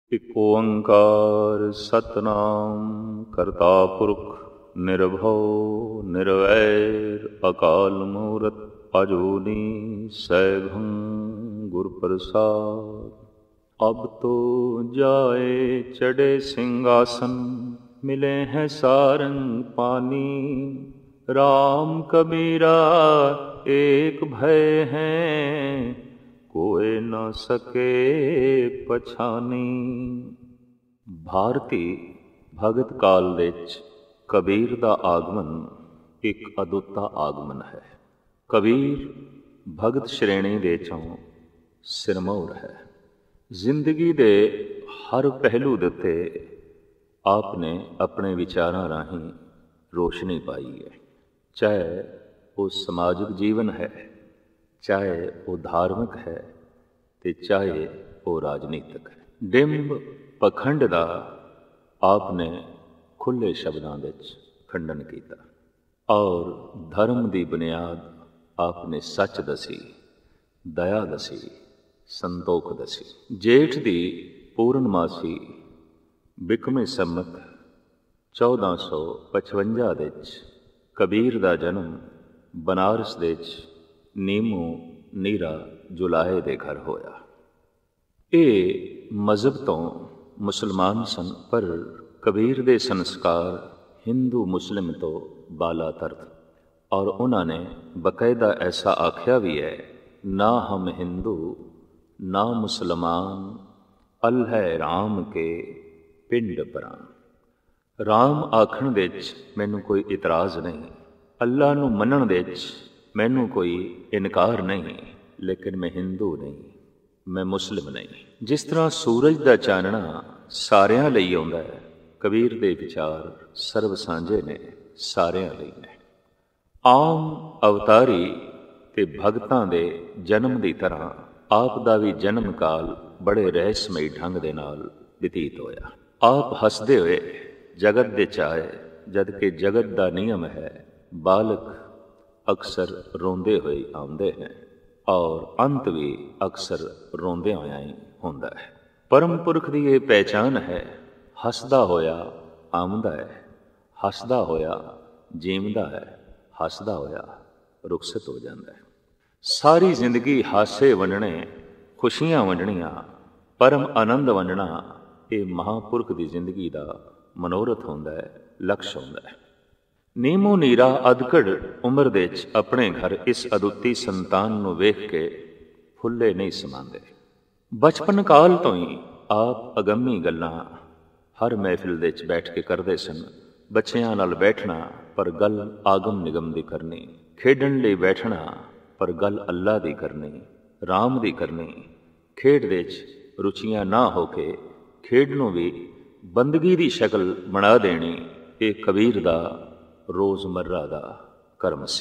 ਇਕ ਓੰਕਾਰ ਸਤਿਨਾਮ ਕਰਤਾ ਪੁਰਖ ਨਿਰਭਉ ਨਿਰਵੈਰ ਅਕਾਲ ਮੂਰਤ ਅਜੂਨੀ ਸੈਭੰ ਗੁਰ ਪ੍ਰਸਾਦ। ਅਬ ਤੋ ਜਾਏ ਚੜੇ ਸਿੰਘਾਸਨ ਮਿਲੇ ਹੈ ਸਾਰੰਗ ਪਾਨੀ। ਰਾਮ ਕਬੀਰਾ ਏਕ ਭੈ ਹੈ ਕੋਇ ਨਾ ਸਕੇ ਪਛਾਨੀ। ਭਾਰਤੀ ਭਗਤ ਕਾਲ ਵਿੱਚ ਕਬੀਰ ਦਾ ਆਗਮਨ ਇੱਕ ਅਦੁੱਤਾ ਆਗਮਨ ਹੈ। ਕਬੀਰ ਭਗਤ ਸ਼੍ਰੇਣੀ ਦੇ ਚੋਂ ਸਿਰਮੌਰ ਹੈ। ਜ਼ਿੰਦਗੀ ਦੇ ਹਰ ਪਹਿਲੂ ਦੇ ਉੱਤੇ ਆਪ ਨੇ ਆਪਣੇ ਵਿਚਾਰਾਂ ਰਾਹੀਂ ਰੋਸ਼ਨੀ ਪਾਈ ਹੈ। ਚਾਹੇ ਉਹ ਸਮਾਜਿਕ ਜੀਵਨ ਹੈ, ਚਾਹੇ ਉਹ ਧਾਰਮਿਕ ਹੈ ਤੇ ਚਾਹੇ ਉਹ ਰਾਜਨੀਤਿਕ ਹੈ। ਡਿੰਬ ਪਖੰਡ ਦਾ ਆਪ ਨੇ ਖੁੱਲ੍ਹੇ ਸ਼ਬਦਾਂ ਵਿੱਚ ਖੰਡਨ ਕੀਤਾ ਔਰ ਧਰਮ ਦੀ ਬੁਨਿਆਦ ਆਪ ਨੇ ਸੱਚ ਦਸੀ, ਦਇਆ ਦਸੀ, ਸੰਤੋਖ ਦਸੀ। ਜੇਠ ਦੀ ਪੂਰਨਮਾਸੀ ਬਿਕਮੇ ਸੰਮਤ 1455 ਵਿੱਚ ਕਬੀਰ ਦਾ ਜਨਮ ਬਨਾਰਸ ਦੇ ਵਿੱਚ ਨੀਮੂ ਨੀਰਾ ਜੁਲਾਹੇ ਦੇ ਘਰ ਹੋਇਆ। ਇਹ ਮਜ਼ਹਬ ਤੋਂ ਮੁਸਲਮਾਨ ਸਨ, ਪਰ ਕਬੀਰ ਦੇ ਸੰਸਕਾਰ ਹਿੰਦੂ ਮੁਸਲਿਮ ਤੋਂ ਬਾਲਾ ਤਰਤ ਔਰ ਉਹਨਾਂ ਨੇ ਬਕਾਇਦਾ ਐਸਾ ਆਖਿਆ ਵੀ ਹੈ, ਨਾ ਹਮ ਹਿੰਦੂ ਨਾ ਮੁਸਲਮਾਨ ਅਲ ਹੈ ਰਾਮ ਕੇ ਪਿੰਡ ਪਰਾਂ। ਰਾਮ ਆਖਣ ਦੇ ਵਿੱਚ ਮੈਨੂੰ ਕੋਈ ਇਤਰਾਜ਼ ਨਹੀਂ, ਅੱਲਾ ਨੂੰ ਮੰਨਣ ਦੇ ਵਿੱਚ ਮੈਨੂੰ ਕੋਈ ਇਨਕਾਰ ਨਹੀਂ, ਲੇਕਿਨ ਮੈਂ ਹਿੰਦੂ ਨਹੀਂ, ਮੈਂ ਮੁਸਲਿਮ ਨਹੀਂ। ਜਿਸ ਤਰ੍ਹਾਂ ਸੂਰਜ ਦਾ ਚਾਨਣਾ ਸਾਰਿਆਂ ਲਈ ਆਉਂਦਾ ਹੈ, ਕਬੀਰ ਦੇ ਵਿਚਾਰ ਸਰਬ ਸਾਂਝੇ ਨੇ, ਸਾਰਿਆਂ ਲਈ ਨੇ। ਆਮ ਅਵਤਾਰੀ ਤੇ ਭਗਤਾਂ ਦੇ ਜਨਮ ਦੀ ਤਰ੍ਹਾਂ ਆਪ ਦਾ ਵੀ ਜਨਮ ਕਾਲ ਬੜੇ ਰਹੱਸਮਈ ਢੰਗ ਦੇ ਨਾਲ ਬਤੀਤ ਹੋਇਆ। ਆਪ ਹੱਸਦੇ ਹੋਏ ਜਗਤ ਦੇ ਚਾਏ, ਜਦ ਕਿ ਜਗਤ ਦਾ ਨਿਯਮ ਹੈ ਬਾਲਕ ਅਕਸਰ ਰੋਂਦੇ ਹੋਏ ਆਉਂਦੇ हैं ਔਰ ਅੰਤ ਵੀ ਅਕਸਰ ਰੋਂਦੇ ਹੋਇਆ ਹੀ ਹੁੰਦਾ ਹੈ। ਪਰਮ ਪੁਰਖ ਦੀ ਇਹ ਪਹਿਚਾਨ ਹੈ, ਹੱਸਦਾ ਹੋਇਆ ਆਉਂਦਾ ਹੈ, ਹੱਸਦਾ ਹੋਇਆ ਜੀਵਦਾ ਹੈ, ਹੱਸਦਾ ਹੋਇਆ ਰੁਖਸਤ ਹੋ ਜਾਂਦਾ ਹੈ। ਸਾਰੀ ਜ਼ਿੰਦਗੀ ਹਾਸੇ ਵੰਡਣੇ, ਖੁਸ਼ੀਆਂ ਵੰਡਣੀਆਂ, ਪਰਮ ਆਨੰਦ ਵੰਡਣਾ, ਇਹ ਮਹਾਂਪੁਰਖ ਦੀ ਜ਼ਿੰਦਗੀ ਦਾ ਮਨੋਰਥ ਹੁੰਦਾ ਹੈ, ਲਕਸ਼ ਹੁੰਦਾ ਹੈ। ਨੀਮੂ ਨੀਰਾ ਅਧਕੜ ਉਮਰ ਦੇ ਵਿੱਚ ਆਪਣੇ ਘਰ ਇਸ ਅਦੁੱਤੀ ਸੰਤਾਨ ਨੂੰ ਵੇਖ ਕੇ ਫੁੱਲੇ ਨਹੀਂ ਸਮਾਉਂਦੇ। ਬਚਪਨ ਕਾਲ ਤੋਂ ਹੀ ਆਪ ਅਗੰਮੀ ਗੱਲਾਂ ਹਰ ਮਹਿਫਿਲ ਦੇ ਵਿੱਚ ਬੈਠ ਕੇ ਕਰਦੇ ਸਨ। ਬੱਚਿਆਂ ਨਾਲ ਬੈਠਣਾ ਪਰ ਗੱਲ ਆਗਮ ਨਿਗਮ ਦੀ ਕਰਨੀ, ਖੇਡਣ ਲਈ ਬੈਠਣਾ ਪਰ ਗੱਲ ਅੱਲਾ ਦੀ ਕਰਨੀ, ਰਾਮ ਦੀ ਕਰਨੀ। ਖੇਡ ਦੇ ਵਿੱਚ ਰੁਚੀਆਂ ਨਾ ਹੋ ਕੇ ਖੇਡ ਨੂੰ ਵੀ ਬੰਦਗੀ ਦੀ ਸ਼ਕਲ ਬਣਾ ਦੇਣੀ, ਇਹ ਕਬੀਰ ਦਾ ਰੋਜ਼ਮर्रा ਦਾ ਕਰਮ ਸੀ।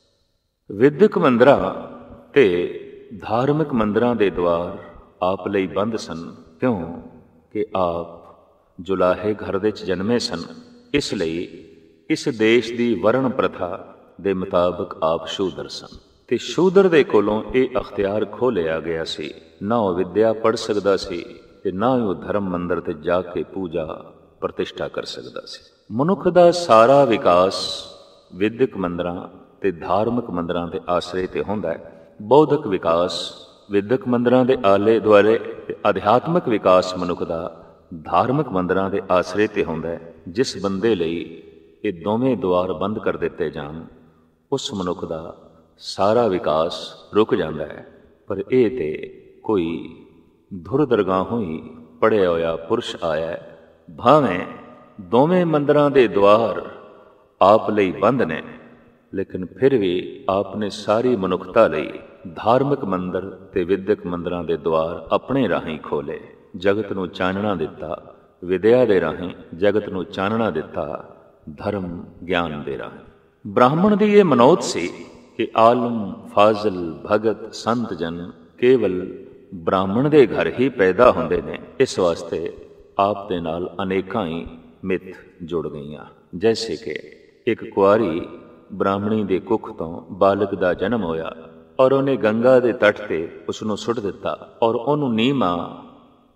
ਵਿਦਿਅਕ ਮੰਦਰਾਂ ਤੇ ਧਾਰਮਿਕ ਮੰਦਰਾਂ ਦੇ ਦੁਆਰ ਆਪ ਲਈ ਬੰਦ ਸਨ, ਕਿਉਂ ਕਿ ਆਪ ਜੁਲਾਹੇ ਘਰ ਦੇ ਵਿੱਚ ਜਨਮੇ ਸਨ। ਇਸ ਲਈ ਇਸ ਦੇਸ਼ ਦੀ ਵਰਣ ਪ੍ਰਥਾ ਦੇ ਮੁਤਾਬਕ ਆਪ ਸ਼ੂਦਰ ਸਨ ਤੇ ਸ਼ੂਦਰ ਦੇ ਕੋਲੋਂ ਇਹ ਅਖਤਿਆਰ ਖੋਹ ਲਿਆ ਗਿਆ ਸੀ। ਨਾ ਉਹ ਵਿਦਿਆ ਪੜ੍ਹ ਸਕਦਾ ਸੀ ਤੇ ਨਾ ਉਹ ਧਰਮ ਮੰਦਰ ਤੇ ਜਾ ਕੇ ਪੂਜਾ ਪ੍ਰਤਿਸ਼ਠਾ ਕਰ ਸਕਦਾ ਸੀ। ਮਨੁੱਖ ਦਾ ਸਾਰਾ ਵਿਕਾਸ ਵਿਦਿਅਕ ਮੰਦਰਾਂ ਤੇ ਧਾਰਮਿਕ ਮੰਦਰਾਂ ਦੇ ਆਸਰੇ ਤੇ ਹੁੰਦਾ ਹੈ। ਬੌਧਿਕ ਵਿਕਾਸ ਵਿਦਿਅਕ ਮੰਦਰਾਂ ਦੇ ਆਲੇ ਦੁਆਲੇ ਤੇ ਅਧਿਆਤਮਿਕ ਵਿਕਾਸ ਮਨੁੱਖ ਦਾ ਧਾਰਮਿਕ ਮੰਦਰਾਂ ਦੇ ਆਸਰੇ ਤੇ ਹੁੰਦਾ ਹੈ। ਜਿਸ ਬੰਦੇ ਲਈ ਇਹ ਦੋਵੇਂ ਦੁਆਰ ਬੰਦ ਕਰ ਦਿੱਤੇ ਜਾਣ, ਉਸ ਮਨੁੱਖ ਦਾ ਸਾਰਾ ਵਿਕਾਸ ਰੁਕ ਜਾਂਦਾ ਹੈ। ਪਰ ਇਹ ਤੇ ਕੋਈ ਧੁਰ ਦਰਗਾਹੋਂ ਹੀ ਪੜ੍ਹਿਆ ਹੋਇਆ ਪੁਰਸ਼ ਆਇਆ, ਭਾਵੇਂ ਦੋਵੇਂ ਮੰਦਰਾਂ ਦੇ ਦੁਆਰ ਆਪ ਲਈ ਬੰਦ ਨੇ, ਲੇਕਿਨ ਫਿਰ ਵੀ ਆਪ ਨੇ ਸਾਰੀ ਮਨੁੱਖਤਾ ਲਈ ਧਾਰਮਿਕ ਮੰਦਰ ਤੇ ਵਿਦਿਅਕ ਮੰਦਰਾਂ ਦੇ ਦੁਆਰ ਆਪਣੇ ਰਾਹੀਂ ਖੋਲੇ। ਜਗਤ ਨੂੰ ਚਾਨਣਾ ਦਿੱਤਾ, ਵਿਦਿਆ ਦੇ ਰਾਹੀਂ ਜਗਤ ਨੂੰ ਚਾਨਣਾ ਦਿੱਤਾ, ਧਰਮ ਗਿਆਨ ਦੇ ਰਾਹੀਂ। ਬ੍ਰਾਹਮਣ ਦੀ ਇਹ ਮਨੋਤ ਸੀ ਕਿ ਆਲਮ ਫਾਜ਼ਲ ਭਗਤ ਸੰਤ ਜਨ ਕੇਵਲ ਬ੍ਰਾਹਮਣ ਦੇ ਘਰ ਹੀ ਪੈਦਾ ਹੁੰਦੇ ਨੇ। ਇਸ ਵਾਸਤੇ ਆਪ ਦੇ ਨਾਲ ਅਨੇਕਾਂ ਹੀ ਮਿੱਥ ਜੁੜ ਗਈਆਂ। ਜੈਸੇ ਕਿ ਇੱਕ ਕੁਆਰੀ ਬ੍ਰਾਹਮਣੀ ਦੇ ਕੁੱਖ ਤੋਂ ਬਾਲਕ ਦਾ ਜਨਮ ਹੋਇਆ ਔਰ ਉਹਨੇ ਗੰਗਾ ਦੇ ਤੱਟ ਤੇ ਉਸ ਨੂੰ ਸੁੱਟ ਦਿੱਤਾ ਔਰ ਉਹਨੂੰ ਨੀਮਾ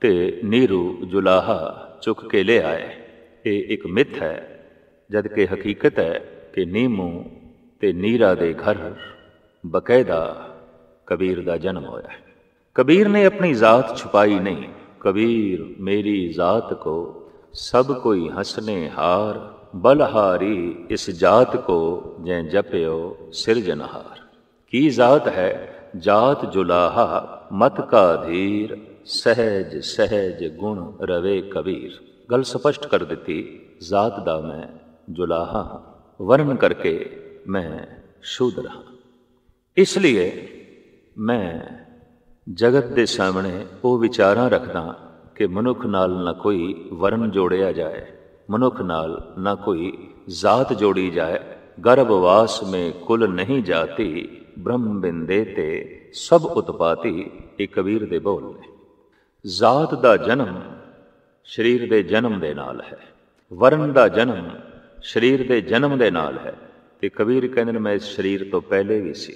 ਤੇ ਨੀਰੂ ਜੁਲਾਹਾ ਚੁੱਕ ਕੇ ਲੈ ਆਏ। ਇਹ ਇੱਕ ਮਿੱਥ ਹੈ, ਜਦ ਕਿ ਹਕੀਕਤ ਹੈ ਕਿ ਨੀਮੂ ਤੇ ਨੀਰਾ ਦੇ ਘਰ ਬਕਾਇਦਾ ਕਬੀਰ ਦਾ ਜਨਮ ਹੋਇਆ। कबीर ने अपनी ज़ात छुपाई नहीं, कबीर मेरी ज़ात को सब कोई हंसने हार, बलहारी इस जात को जै जप्यो सिरजनहार। की ज़ात है जात जुलाहा, मत का धीर, सहज सहज गुण रवे कबीर। गल स्पष्ट कर दी, ज़ात दा मैं जुलाहा, वर्ण करके मैं शूद्र हाँ। इसलिए मैं जगत के सामने वो विचारां रखदा कि मनुख नाल ना कोई वर्ण जोड़िया जाए, मनुख नाल ना कोई जात जोड़ी जाए। गर्भवास में कुल नहीं जाती, ब्रह्म बिंदे ते सब उत्पाती। ये कबीर दे बोल ने। जात दा जन्म शरीर दे जन्म दे नाल है, वर्ण दा जन्म शरीर दे जन्म दे नाल है। ते कबीर कहंदे मैं इस शरीर तो पहले भी सी,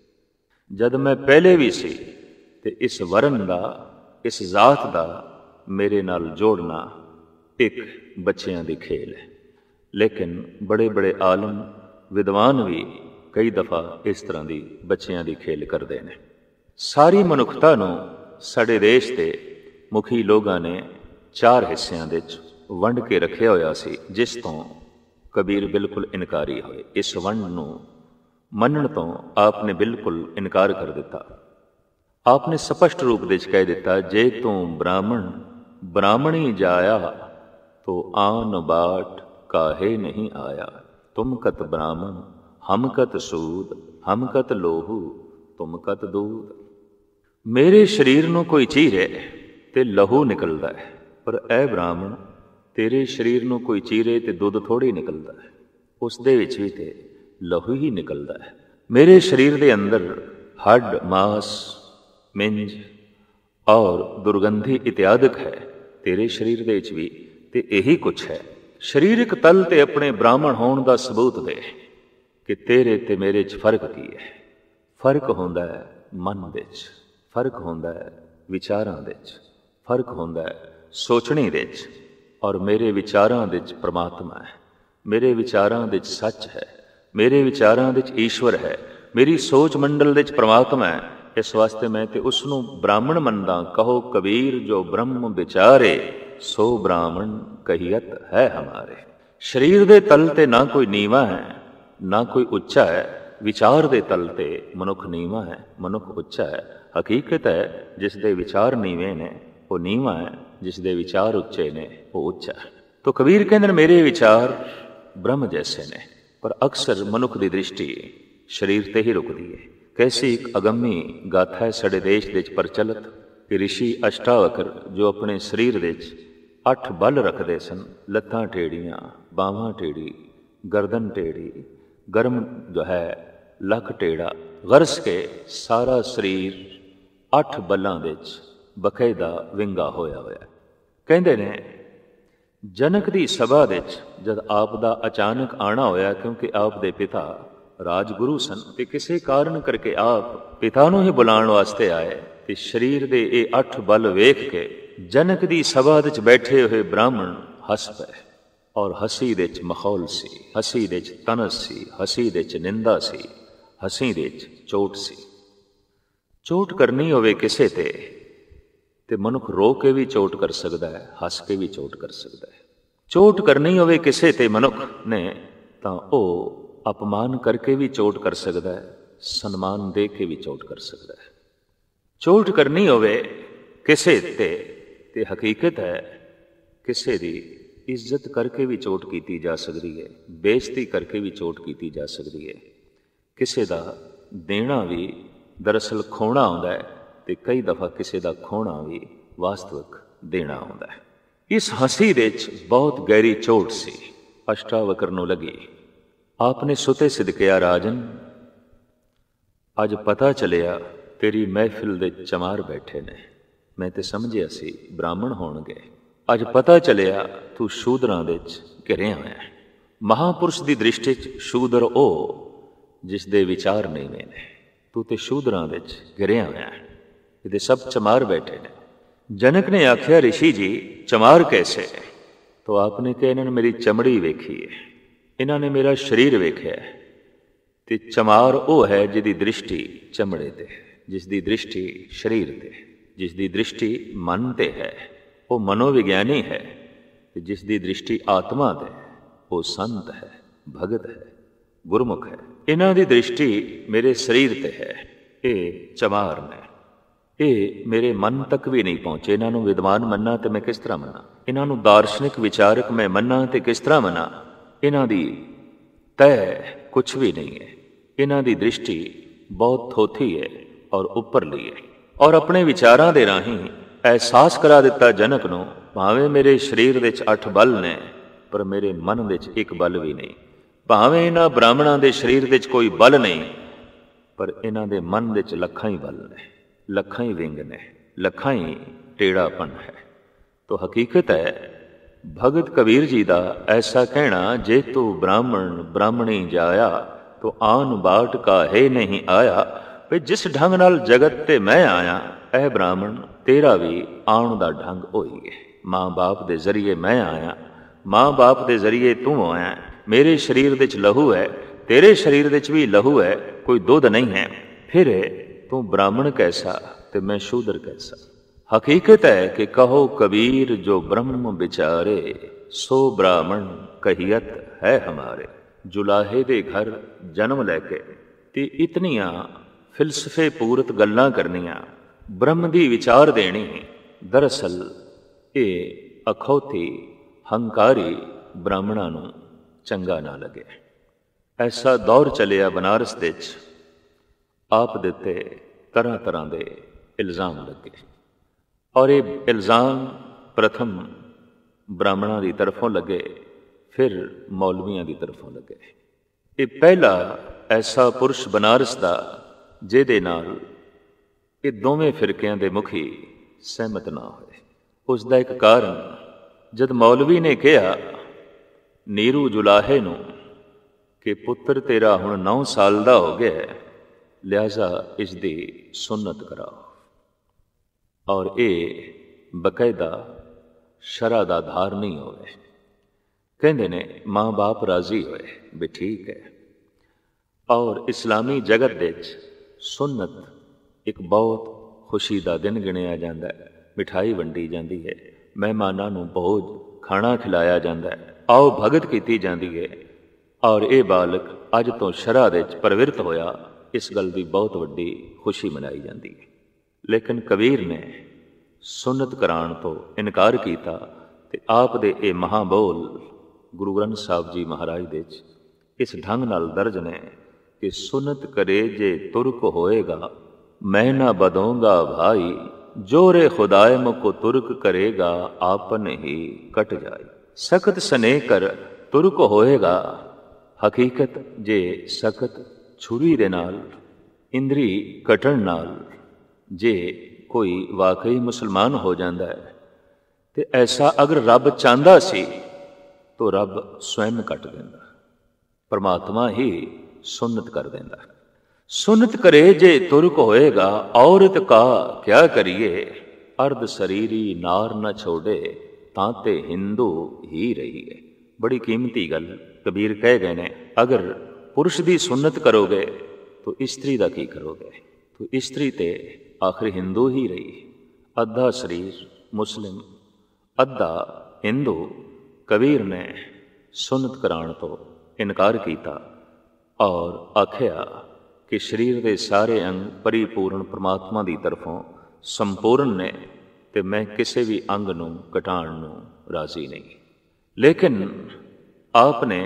जद मैं पहले भी सी ते इस वरण का, इस जात का मेरे नाल जोड़ना एक बच्चियां दी खेल है। लेकिन बड़े बड़े आलम विद्वान भी कई दफ़ा इस तरह की बच्चियां दी खेल करते हैं। सारी मनुखता नूं साडे देश के मुखी लोगों ने 4 हिस्सिਆਂ ਵਿੱਚ ਵੰਡ के रखिया होया सी, जिस तो कबीर बिल्कुल इनकारी होए। इस वंड नूं मनण तो आपने बिल्कुल इनकार कर दिता। आपने स्पष्ट रूप में कह दिता, जे तू ब्राह्मण ब्राह्मणी जाया, तो आन बाट काहे नहीं आया। तुम कत ब्राह्मण हम कत सूद, हम कत लोहू तुम कत दूध। मेरे शरीर नूं कोई चीरे ते लहू निकलदा है, पर ऐ ब्राह्मण तेरे शरीर नूं कोई चीरे ते दुध थोड़ी निकलदा है, उस दे विच भी ते लहू ही निकलदा है। मेरे शरीर दे अंदर हड्ड मांस मिंज और दुर्गंधी इत्यादक है, तेरे शरीर दे विच भी ते यही कुछ है। शरीरक तल ते अपने ब्राह्मण होने का सबूत दे कि तेरे ते मेरे च फर्क की है। फर्क होंदा है मन विच, फर्क होंदा है विचारां विच, फर्क होंदा है सोचने विच। और मेरे विचारां विच परमात्मा है, मेरे विचारां विच सच है, मेरे विचारां विच ईश्वर है, मेरी सोच मंडल विच परमात्मा है। इस वास्ते मैं ते उसनूं ब्राह्मण मनदा। कहो कबीर जो ब्रह्म विचारे, सो ब्राह्मण कहियत है हमारे। शरीर दे तल ते ना कोई नीवा है ना कोई उच्चा है, विचार दे तल ते मनुख नीवा है, मनुख उच्चा है। हकीकत है जिस दे विचार नीवे ने वो नीवा है, जिस दे विचार उच्चे ने वो उच्चा है। तो कबीर कहंदे मेरे विचार ब्रह्म जैसे ने, पर अक्सर मनुख की दृष्टि शरीर ते ही रुकती है। कैसी एक अगम्मी गाथा है साडे देश दे प्रचलित कि ऋषि अष्टावकर जो अपने शरीर दे 8 बल रखते सन, लत्तां टेढ़ियां, बाहां टेढ़ी, गर्दन टेढ़ी, गर्म जो है लक टेढ़ा, गरस के सारा शरीर 8 बलों दे बकायदा विंगा होया होया। कहंदे ने जनक दी सभा दे जद आप दा अचानक आना होया, क्योंकि आप दे पिता राजगुरु सन ते किसी कारण करके आप पिता नूं ही बुलाण वास्ते आए। ते शरीर दे ये 8 बल वेख के जनक दी सभा विच बैठे हुए ब्राह्मण हस पे। और हसी दे च मखौल सी, हसी दे च तनस सी, हसी दे च निंदा सी, हसी दे च चोट सी। चोट करनी होवे किसे ते मनुख रो के भी चोट कर सकता है, हस के भी चोट कर सकता है। चोट करनी होवे किसे ते मनुख ने तां ओ अपमान करके भी चोट कर सकता है, सन्मान दे के भी चोट कर सकता है। चोट करनी होवे किसे ते हकीकत है किसे दी इज्जत करके भी चोट की जा सकती है, बेइज्जती करके भी चोट की जा सकती है। किसे दा देना भी दरअसल खोना होंदा है, ते कई दफ़ा किसे दा खोना भी वास्तविक देना होंदा है। इस हंसी दे बहुत गहरी चोट सी अष्टावकर नूं लगी। आपने सुते सिदकिया राजन, अज पता चलिया तेरी महफिल दे चमार बैठे ने, मैं ते समझिया सी ब्राह्मण होणगे। अज पता चलिया तू शूदरां दे घिरिया होया है। महापुरुष की दृष्टि शूदर ओ जिस दे विचार नीवें ने, तू ते शूदरां दे घिरिया होया है। इहदे सब चमार बैठे ने। जनक ने आख्या, ऋषि जी चमार कैसे? तो आपने कहा, इन्होंने मेरी चमड़ी वेखी है, इन्होंने मेरा शरीर वेख्या है। ते चमार वो है जिसकी दृष्टि चमड़े ते, जिसकी दृष्टि शरीर ते, जिसकी दृष्टि मन ते है वो मनोविज्ञानी है, जिसकी दृष्टि आत्मा ते वो संत है, भगत है, गुरमुख है। इन्हों की दृष्टि मेरे शरीर ते है, ये चमार ने, ये मेरे मन तक भी नहीं पहुँचे। इन्हों विद्वान मन्ना तो मैं किस तरह मना, इन्हों दार्शनिक विचारक मैं मन्ना तो किस तरह मना। इन्हों की तय कुछ भी नहीं है, इन्हों की दृष्टि बहुत थोथी है और उपरली है। और अपने विचारों के राही एहसास करा दिता जनक नूं, भावें मेरे शरीर विच 8 बल ने पर मेरे मन विच एक बल भी नहीं। भावें इन्हां ब्राह्मणां दे शरीर विच कोई बल नहीं पर इन्हां दे मन विच लखां ही बल ने, लखां ही विंग ने, लखां ही टेढ़ापन है। तो हकीकत है भगत कबीर जी का ऐसा कहना, जे तू ब्राह्मण ब्राह्मणी जाया तो आन बाट का है नहीं आया। भी जिस ढंग नाल जगत ते मैं आया, ऐ ब्राह्मण तेरा भी आउण दा ढंग होई है। माँ बाप दे जरिए मैं आया, माँ बाप दे जरिए तू आया। मेरे शरीर विच लहू है, तेरे शरीर विच भी लहू है, कोई दुध नहीं है। फिर तू ब्राह्मण कैसा ते मैं शूद्र कैसा। हकीकत है कि कहो कबीर जो ब्रह्म विचारे, सो ब्राह्मण कहियत है हमारे। जुलाहे दे घर जन्म लैके ते इतनियां फिलसफे पूरत गल्लां करनियां, ब्रह्म दी विचार देनी, दरअसल ये अखौती हंकारी ब्राह्मणां नूं चंगा ना लगे। ऐसा दौर चलिया बनारस दे च, आप दिते तरह तरह के इल्ज़ाम लगे और ये इल्ज़ाम प्रथम ब्राह्मणों की तरफों लगे, फिर मौलवियों की तरफों लगे। ये पहला ऐसा पुरुष बनारस का जिहदे नाल ये दोवें फिरकियां दे मुखी सहमत ना होए। उसका एक कारण, जब मौलवी ने कहा नीरू जुलाहे नूं कि पुत्र तेरा हुण 9 साल का हो गया है, लिहाजा इसकी सुन्नत कराओ और ये बकायदा शरा दा धार नहीं होवे। कहते ने माँ बाप राजी होए भी ठीक है। और इस्लामी जगत दे सुन्नत एक बहुत खुशी का दिन गिनिया जाता है। मिठाई वंडी जाती है, मेहमानां नूं भोज खाना खिलाया जाता है, आओ भगत की जाती है। और ये बालक अज तो शरा दे प्रवृत्त होया, इस गल की बहुत वड्डी खुशी मनाई जाती है। लेकिन कबीर ने सुन्नत कराण तो इनकार किया ते आप दे ये महाबोल गुरु ग्रंथ साहब जी महाराज दे इस ढंग नाल दर्ज ने कि सुन्नत करे जे तुर्क होएगा, मैं ना बदूंगा भाई, जोरे खुदाए मुको तुर्क करेगा, आपन ही कट जाए। सख्त स्नेह कर तुर्क होएगा। हकीकत जे सख्त छुरी दे नाल, इंद्री कटण नाल जे कोई वाकई मुसलमान हो जाता है, तो ऐसा अगर रब चाहता सी तो रब स्वयं कट देंदा, परमात्मा ही सुन्नत कर देंदा। सुन्नत करे जे तुर्क होएगा, औरत का क्या करिए, अर्ध शरीरी नार न छोड़े, तांते हिंदू ही रहिए। बड़ी कीमती गल कबीर कह गए ने, अगर पुरुष की सुन्नत करोगे तो स्त्री का की करोगे। तो स्त्री ते आखिर हिंदू ही रही, अद्धा शरीर मुस्लिम अद्धा हिंदू। कबीर ने सुन्नत कराण तो इनकार किया और आख्या कि शरीर के सारे अंग परिपूर्ण परमात्मा की तरफों संपूर्ण ने, ते मैं किसी भी अंग नूं घटाण नूं राजी नहीं। लेकिन आपने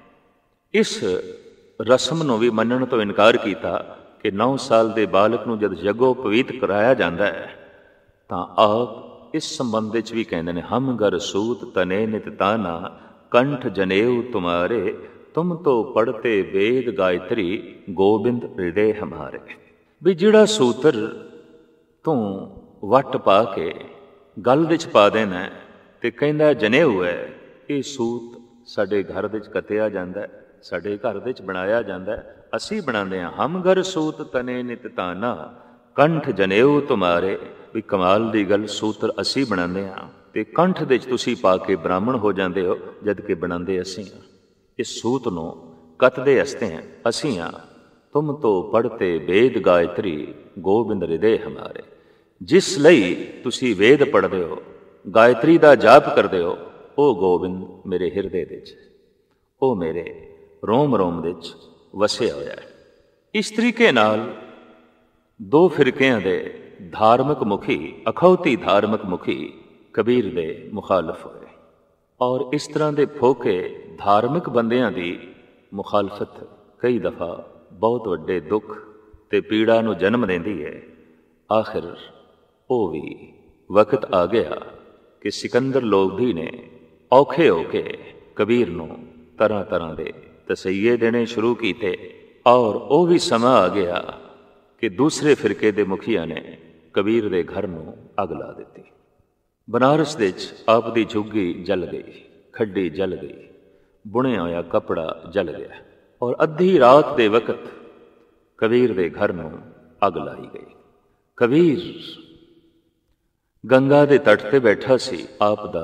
इस रस्म नूं भी मनण तो इनकार किया कि 9 साल के बालक नूं जद जगो पवित्र कराया जाता है तो आप इस संबंध विच भी कहते हैं, हम गर सूत तने नित ताना, कंठ जनेऊ तुम्हारे, तुम तो पढ़ते वेद गायत्री, गोबिंद हृदय हमारे। भी जिहड़ा सूत्र तू वट पा के गल विच पा देना ते कहंदा जनेऊ है, ये सूत साडे घर विच कतिया जांदा है, साडे घर विच बनाया जांदा है, असीं बनांदे हां। हम घर सूत तने नित ताना, ਕੰਠ ਜਨੇਊ ਤੁਮਾਰੇ, ਵੀ ਕਮਾਲ ਦੀ ਗੱਲ ਸੂਤਰ ਅਸੀਂ ਬਣਾਉਂਦੇ ਹਾਂ ਤੇ ਕੰਠ ਦੇ 'ਚ ਤੁਸੀਂ ਪਾ ਕੇ ਬ੍ਰਾਹਮਣ ਹੋ ਜਾਂਦੇ ਹੋ, ਜਦ ਕਿ ਬਣਾਉਂਦੇ ਅਸੀਂ ਹਾਂ। ਇਸ ਸੂਤ ਨੂੰ ਕੱਤਦੇ ਅਸੀਂ ਹਾਂ। ਤੁਮ ਤੋਂ ਪੜ੍ਹਤੇ ਵੇਦ ਗਾਇਤਰੀ, ਗੋਬਿੰਦ ਹਿਰਦੇ ਹਮਾਰੇ। ਜਿਸ ਲਈ ਤੁਸੀਂ ਵੇਦ ਪੜ੍ਹਦੇ ਹੋ, ਗਾਇਤਰੀ ਦਾ ਜਾਪ ਕਰਦੇ ਹੋ, ਉਹ ਗੋਬਿੰਦ ਮੇਰੇ ਹਿਰਦੇ ਦੇ 'ਚ, ਉਹ ਮੇਰੇ ਰੋਮ ਰੋਮ ਦੇ 'ਚ ਵਸਿਆ ਹੋਇਆ ਹੈ। ਇਸ ਤਰੀਕੇ ਨਾਲ ਦੋ ਫਿਰਕਿਆਂ ਦੇ ਧਾਰਮਿਕ ਮੁਖੀ, ਅਖੌਤੀ ਧਾਰਮਿਕ ਮੁਖੀ ਕਬੀਰ ਦੇ ਮੁਖਾਲਫ ਹੋਏ, ਔਰ ਇਸ ਤਰ੍ਹਾਂ ਦੇ ਫੋਕੇ ਧਾਰਮਿਕ ਬੰਦਿਆਂ ਦੀ ਮੁਖਾਲਫਤ ਕਈ ਦਫਾ ਬਹੁਤ ਵੱਡੇ ਦੁੱਖ ਤੇ ਪੀੜਾ ਨੂੰ ਜਨਮ ਦਿੰਦੀ ਹੈ। ਆਖਿਰ ਉਹ ਵੀ ਵਕਤ ਆ ਗਿਆ ਕਿ ਸਿਕੰਦਰ ਲੋਧੀ ਨੇ ਔਖੇ ਹੋ ਕੇ ਕਬੀਰ ਨੂੰ ਤਰ੍ਹਾਂ ਤਰ੍ਹਾਂ ਦੇ ਤਸੱਈਏ ਦੇਣੇ ਸ਼ੁਰੂ ਕੀਤੇ, ਔਰ ਉਹ ਵੀ ਸਮਾਂ ਆ ਗਿਆ ਕਿ ਦੂਸਰੇ ਫਿਰਕੇ ਦੇ ਮੁਖੀਆਂ ਨੇ ਕਬੀਰ ਦੇ ਘਰ ਨੂੰ ਅੱਗ ਲਾ ਦਿੱਤੀ। ਬਨਾਰਸ ਦੇ 'ਚ ਆਪ ਦੀ ਝੁੱਗੀ ਜਲ ਗਈ, ਖੱਡੀ ਜਲ ਗਈ, ਬੁਣਿਆ ਹੋਇਆ ਕੱਪੜਾ ਜਲ ਗਿਆ, ਔਰ ਅੱਧੀ ਰਾਤ ਦੇ ਵਕਤ ਕਬੀਰ ਦੇ ਘਰ ਨੂੰ ਅੱਗ ਲਾਈ ਗਈ। ਕਬੀਰ ਗੰਗਾ ਦੇ ਤੱਟ ਤੇ ਬੈਠਾ ਸੀ, ਆਪ ਦਾ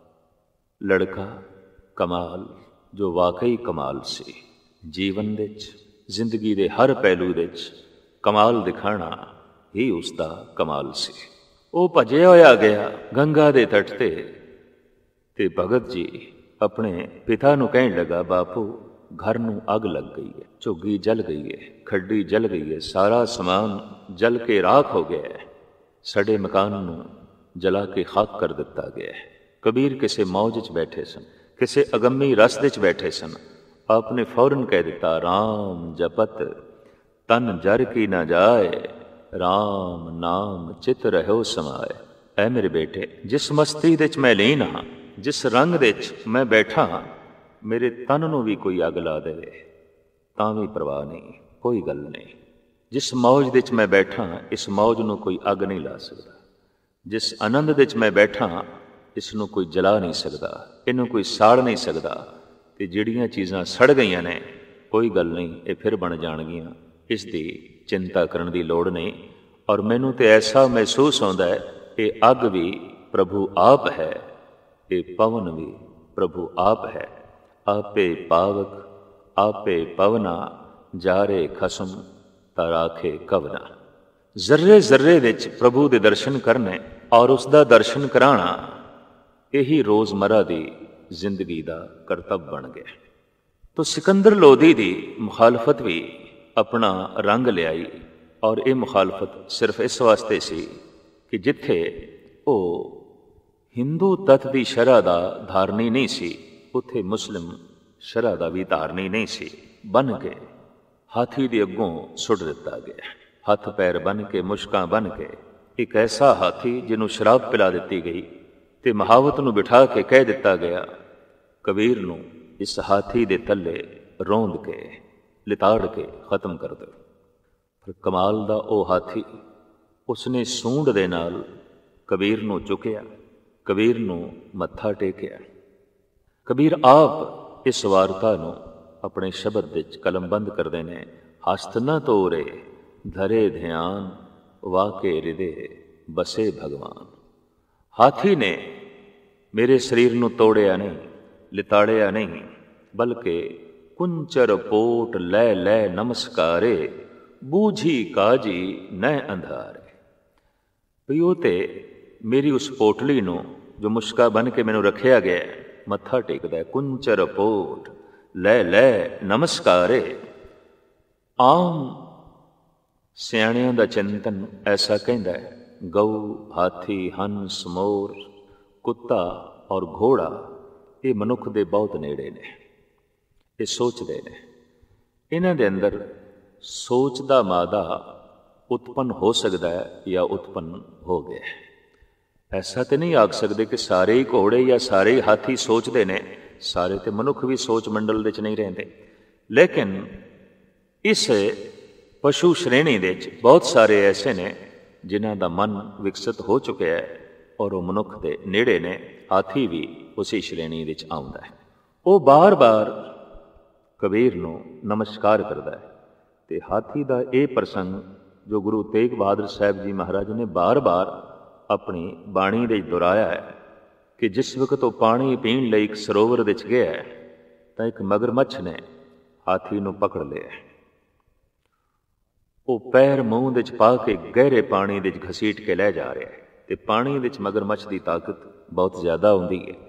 ਲੜਕਾ ਕਮਾਲ, ਜੋ ਵਾਕਈ ਕਮਾਲ ਸੀ। ਜੀਵਨ ਦੇ 'ਚ, ਜ਼ਿੰਦਗੀ ਦੇ ਹਰ ਪਹਿਲੂ ਦੇ 'ਚ ਕਮਾਲ ਦਿਖਾਣਾ ਹੀ ਉਸ ਦਾ ਕਮਾਲ ਸੀ। ਉਹ ਭੱਜਿਆ ਹੋਇਆ ਗਿਆ ਗੰਗਾ ਦੇ ਤੱਟ ਤੇ ਭਗਤ ਜੀ ਆਪਣੇ ਪਿਤਾ ਨੂੰ ਕਹਿਣ ਲੱਗਾ, ਬਾਪੂ ਘਰ ਨੂੰ ਅੱਗ ਲੱਗ ਗਈ ਹੈ, ਝੁੱਗੀ ਜਲ ਗਈ ਹੈ, ਖੱਡੀ ਜਲ ਗਈ ਹੈ, ਸਾਰਾ ਸਮਾਨ ਜਲ ਕੇ ਰਾਖ ਹੋ ਗਿਆ ਹੈ, ਸਾਡੇ ਮਕਾਨ ਨੂੰ ਜਲਾ ਕੇ ਖਾਕ ਕਰ ਦਿੱਤਾ ਗਿਆ ਹੈ। ਕਬੀਰ ਕਿਸੇ ਮੌਜ 'ਚ ਬੈਠੇ ਸਨ, ਕਿਸੇ ਅਗੰਮੀ ਰਸ ਦੇ 'ਚ ਬੈਠੇ ਸਨ। ਆਪ ਨੇ ਫੌਰਨ ਕਹਿ ਦਿੱਤਾ, ਰਾਮ ਜਪਤ ਤਨ ਜਰ ਕੀ ਨਾ ਜਾਏ, ਰਾਮ ਨਾਮ ਚਿਤ ਰਹਿਓ ਸਮਾਏ। ਐ ਮੇਰੇ ਬੇਟੇ, ਜਿਸ ਮਸਤੀ ਦੇ 'ਚ ਮੈਂ ਲੀਨ ਹਾਂ, ਜਿਸ ਰੰਗ ਦੇ 'ਚ ਮੈਂ ਬੈਠਾ ਹਾਂ, ਮੇਰੇ ਤਨ ਨੂੰ ਵੀ ਕੋਈ ਅੱਗ ਲਾ ਦੇਵੇ ਤਾਂ ਵੀ ਪਰਵਾਹ ਨਹੀਂ, ਕੋਈ ਗੱਲ ਨਹੀਂ। ਜਿਸ ਮੌਜ ਦੇ 'ਚ ਮੈਂ ਬੈਠਾ, ਇਸ ਮੌਜ ਨੂੰ ਕੋਈ ਅੱਗ ਨਹੀਂ ਲਾ ਸਕਦਾ। ਜਿਸ ਆਨੰਦ ਦੇ 'ਚ ਮੈਂ ਬੈਠਾ, ਇਸ ਨੂੰ ਕੋਈ ਜਲਾ ਨਹੀਂ ਸਕਦਾ, ਇਹਨੂੰ ਕੋਈ ਸਾੜ ਨਹੀਂ ਸਕਦਾ। ਤੇ ਜਿਹੜੀਆਂ ਚੀਜ਼ਾਂ ਸੜ ਗਈਆਂ ਨੇ, ਕੋਈ ਗੱਲ ਨਹੀਂ, ਇਹ ਫਿਰ ਬਣ ਜਾਣਗੀਆਂ, ਇਸ ਦੀ ਚਿੰਤਾ ਕਰਨ ਦੀ ਲੋੜ ਨਹੀਂ। ਔਰ ਮੈਨੂੰ ਤੇ ਐਸਾ ਮਹਿਸੂਸ ਹੁੰਦਾ ਹੈ, ਇਹ ਅੱਗ ਵੀ ਪ੍ਰਭੂ ਆਪ ਹੈ, ਇਹ ਪਵਨ ਵੀ ਪ੍ਰਭੂ ਆਪ ਹੈ। ਆਪੇ ਪਾਵਕ ਆਪੇ ਪਵਨਾ, ਜਾਰੇ ਖਸਮ ਤਰਾਖੇ ਕਵਨਾ। ਜ਼ਰਰੇ ਜ਼ਰਰੇ ਵਿੱਚ ਪ੍ਰਭੂ ਦੇ ਦਰਸ਼ਨ ਕਰਨੇ ਔਰ ਉਸ ਦਾ ਦਰਸ਼ਨ ਕਰਾਉਣਾ, ਇਹੀ ਰੋਜ਼ਮਰਾ ਦੀ ਜ਼ਿੰਦਗੀ ਦਾ ਕਰਤੱਵ ਬਣ ਗਿਆ। ਤੋ ਸਿਕੰਦਰ ਲੋਧੀ ਦੀ ਮੁਖਾਲਫਤ ਵੀ ਆਪਣਾ ਰੰਗ ਲਿਆਈ, ਔਰ ਇਹ ਮੁਖਾਲਫਤ ਸਿਰਫ ਇਸ ਵਾਸਤੇ ਸੀ ਕਿ ਜਿੱਥੇ ਉਹ ਹਿੰਦੂ ਤੱਤ ਦੀ ਸ਼ਰ੍ਹਾ ਦਾ ਧਾਰਨੀ ਨਹੀਂ ਸੀ, ਉੱਥੇ ਮੁਸਲਿਮ ਸ਼ਰ੍ਹਾ ਦਾ ਵੀ ਧਾਰਨੀ ਨਹੀਂ ਸੀ। ਬਨ ਕੇ ਹਾਥੀ ਦੇ ਅੱਗੋਂ ਸੁੱਟ ਦਿੱਤਾ ਗਿਆ, ਹੱਥ ਪੈਰ ਬਨ ਕੇ, ਮੁਸ਼ਕਾਂ ਬਨ ਕੇ। ਇੱਕ ਐਸਾ ਹਾਥੀ ਜਿਹਨੂੰ ਸ਼ਰਾਬ ਪਿਲਾ ਦਿੱਤੀ ਗਈ ਤੇ ਮਹਾਵਤ ਨੂੰ ਬਿਠਾ ਕੇ ਕਹਿ ਦਿੱਤਾ ਗਿਆ, ਕਬੀਰ ਨੂੰ ਇਸ ਹਾਥੀ ਦੇ ਥੱਲੇ ਰੋਂਦ ਕੇ ਲਿਤਾੜ ਕੇ ਖਤਮ ਕਰ ਦਿਓ। ਪਰ ਕਮਾਲ ਦਾ ਉਹ ਹਾਥੀ, ਉਸਨੇ ਸੂੰਡ ਦੇ ਨਾਲ ਕਬੀਰ ਨੂੰ ਚੁੱਕਿਆ, ਕਬੀਰ ਨੂੰ ਮੱਥਾ ਟੇਕਿਆ। ਕਬੀਰ ਆਪ ਇਸ ਵਾਰਤਾ ਨੂੰ ਆਪਣੇ ਸ਼ਬਦ ਵਿੱਚ ਕਲਮਬੰਦ ਕਰਦੇ ਨੇ, ਹਸਤ ਨ ਤੋਰੇ ਧਰੇ ਧਿਆਨ, ਵਾਕੇ ਹਿਰਦੇ ਬਸੇ ਭਗਵਾਨ। ਹਾਥੀ ਨੇ ਮੇਰੇ ਸਰੀਰ ਨੂੰ ਤੋੜਿਆ ਨਹੀਂ, ਲਿਤਾੜਿਆ ਨਹੀਂ, ਬਲਕਿ ਕੁੰਚਰ ਪੋਟ ਲੈ ਲੈ ਨਮਸਕਾਰੇ, ਬੂਝੀ ਕਾਜੀ ਨੈ ਅੰਧਾਰੇ। ਵੀ ਉਹ ਤੇ ਮੇਰੀ ਉਸ ਪੋਟਲੀ ਨੂੰ ਜੋ ਮੁਸ਼ਕਾ ਬਨ ਕੇ ਮੈਨੂੰ ਰੱਖਿਆ ਗਿਆ, ਮੱਥਾ ਟੇਕਦਾ, ਕੁੰਚਰ ਪੋਟ ਲੈ ਲੈ ਨਮਸਕਾਰੇ। ਆਮ ਸਿਆਣਿਆਂ ਦਾ ਚਿੰਤਨ ਐਸਾ ਕਹਿੰਦਾ ਹੈ, ਗਊ, ਹਾਥੀ, ਹੰਸ, ਮੋਰ, ਕੁੱਤਾ ਔਰ ਘੋੜਾ ਇਹ ਮਨੁੱਖ ਦੇ ਬਹੁਤ ਨੇੜੇ ਨੇ। ਇਹ ਸੋਚਦੇ ਨੇ, ਇਹਨਾਂ ਦੇ ਅੰਦਰ ਸੋਚ ਦਾ ਮਾਦਾ ਉਤਪੰਨ ਹੋ ਸਕਦਾ ਹੈ ਜਾਂ ਉਤਪੰਨ ਹੋ ਗਿਆ ਹੈ। ਐਸਾ ਤੇ ਨਹੀਂ ਆਖ ਸਕਦੇ ਕਿ ਸਾਰੇ ਹੀ ਘੋੜੇ ਜਾਂ ਸਾਰੇ ਹੀ ਹਾਥੀ ਸੋਚਦੇ ਨੇ, ਸਾਰੇ ਤੇ ਮਨੁੱਖ ਵੀ ਸੋਚ ਮੰਡਲ ਵਿੱਚ ਨਹੀਂ ਰਹਿੰਦੇ। ਲੇਕਿਨ ਇਸ ਪਸ਼ੂ ਸ਼੍ਰੇਣੀ ਦੇ ਵਿੱਚ ਬਹੁਤ ਸਾਰੇ ਐਸੇ ਨੇ ਜਿਨ੍ਹਾਂ ਦਾ ਮਨ ਵਿਕਸਿਤ ਹੋ ਚੁੱਕਿਆ ਹੈ ਔਰ ਉਹ ਮਨੁੱਖ ਦੇ ਨੇੜੇ ਨੇ। ਹਾਥੀ ਵੀ ਉਸੇ ਸ਼੍ਰੇਣੀ ਵਿੱਚ ਆਉਂਦਾ ਹੈ। ਉਹ ਬਾਰ-ਬਾਰ ਕਬੀਰ ਨੂੰ ਨਮਸਕਾਰ ਕਰਦਾ ਹੈ। ਤੇ ਹਾਥੀ ਦਾ ਇਹ ਪ੍ਰਸੰਗ ਜੋ ਗੁਰੂ ਤੇਗ ਬਹਾਦਰ ਸਾਹਿਬ ਜੀ ਮਹਾਰਾਜ ਨੇ ਬਾਰ-ਬਾਰ ਆਪਣੀ ਬਾਣੀ ਦੇ ਦੁਹਰਾਇਆ ਹੈ ਕਿ ਜਿਸ ਵਕਤ ਉਹ ਪਾਣੀ ਪੀਣ ਲਈ ਇੱਕ ਸਰੋਵਰ ਵਿੱਚ ਗਿਆ ਤਾਂ ਇੱਕ ਮਗਰਮੱਛ ਨੇ ਹਾਥੀ ਨੂੰ ਪਕੜ ਲਿਆ। ਉਹ ਪੈਰ ਮੂੰਹ ਵਿੱਚ ਪਾ ਕੇ ਗਹਿਰੇ ਪਾਣੀ ਵਿੱਚ ਘਸੀਟ ਕੇ ਲੈ ਜਾ ਰਿਹਾ ਹੈ ਤੇ ਪਾਣੀ ਵਿੱਚ ਮਗਰਮੱਛ ਦੀ ਤਾਕਤ ਬਹੁਤ ਜ਼ਿਆਦਾ ਹੁੰਦੀ ਹੈ।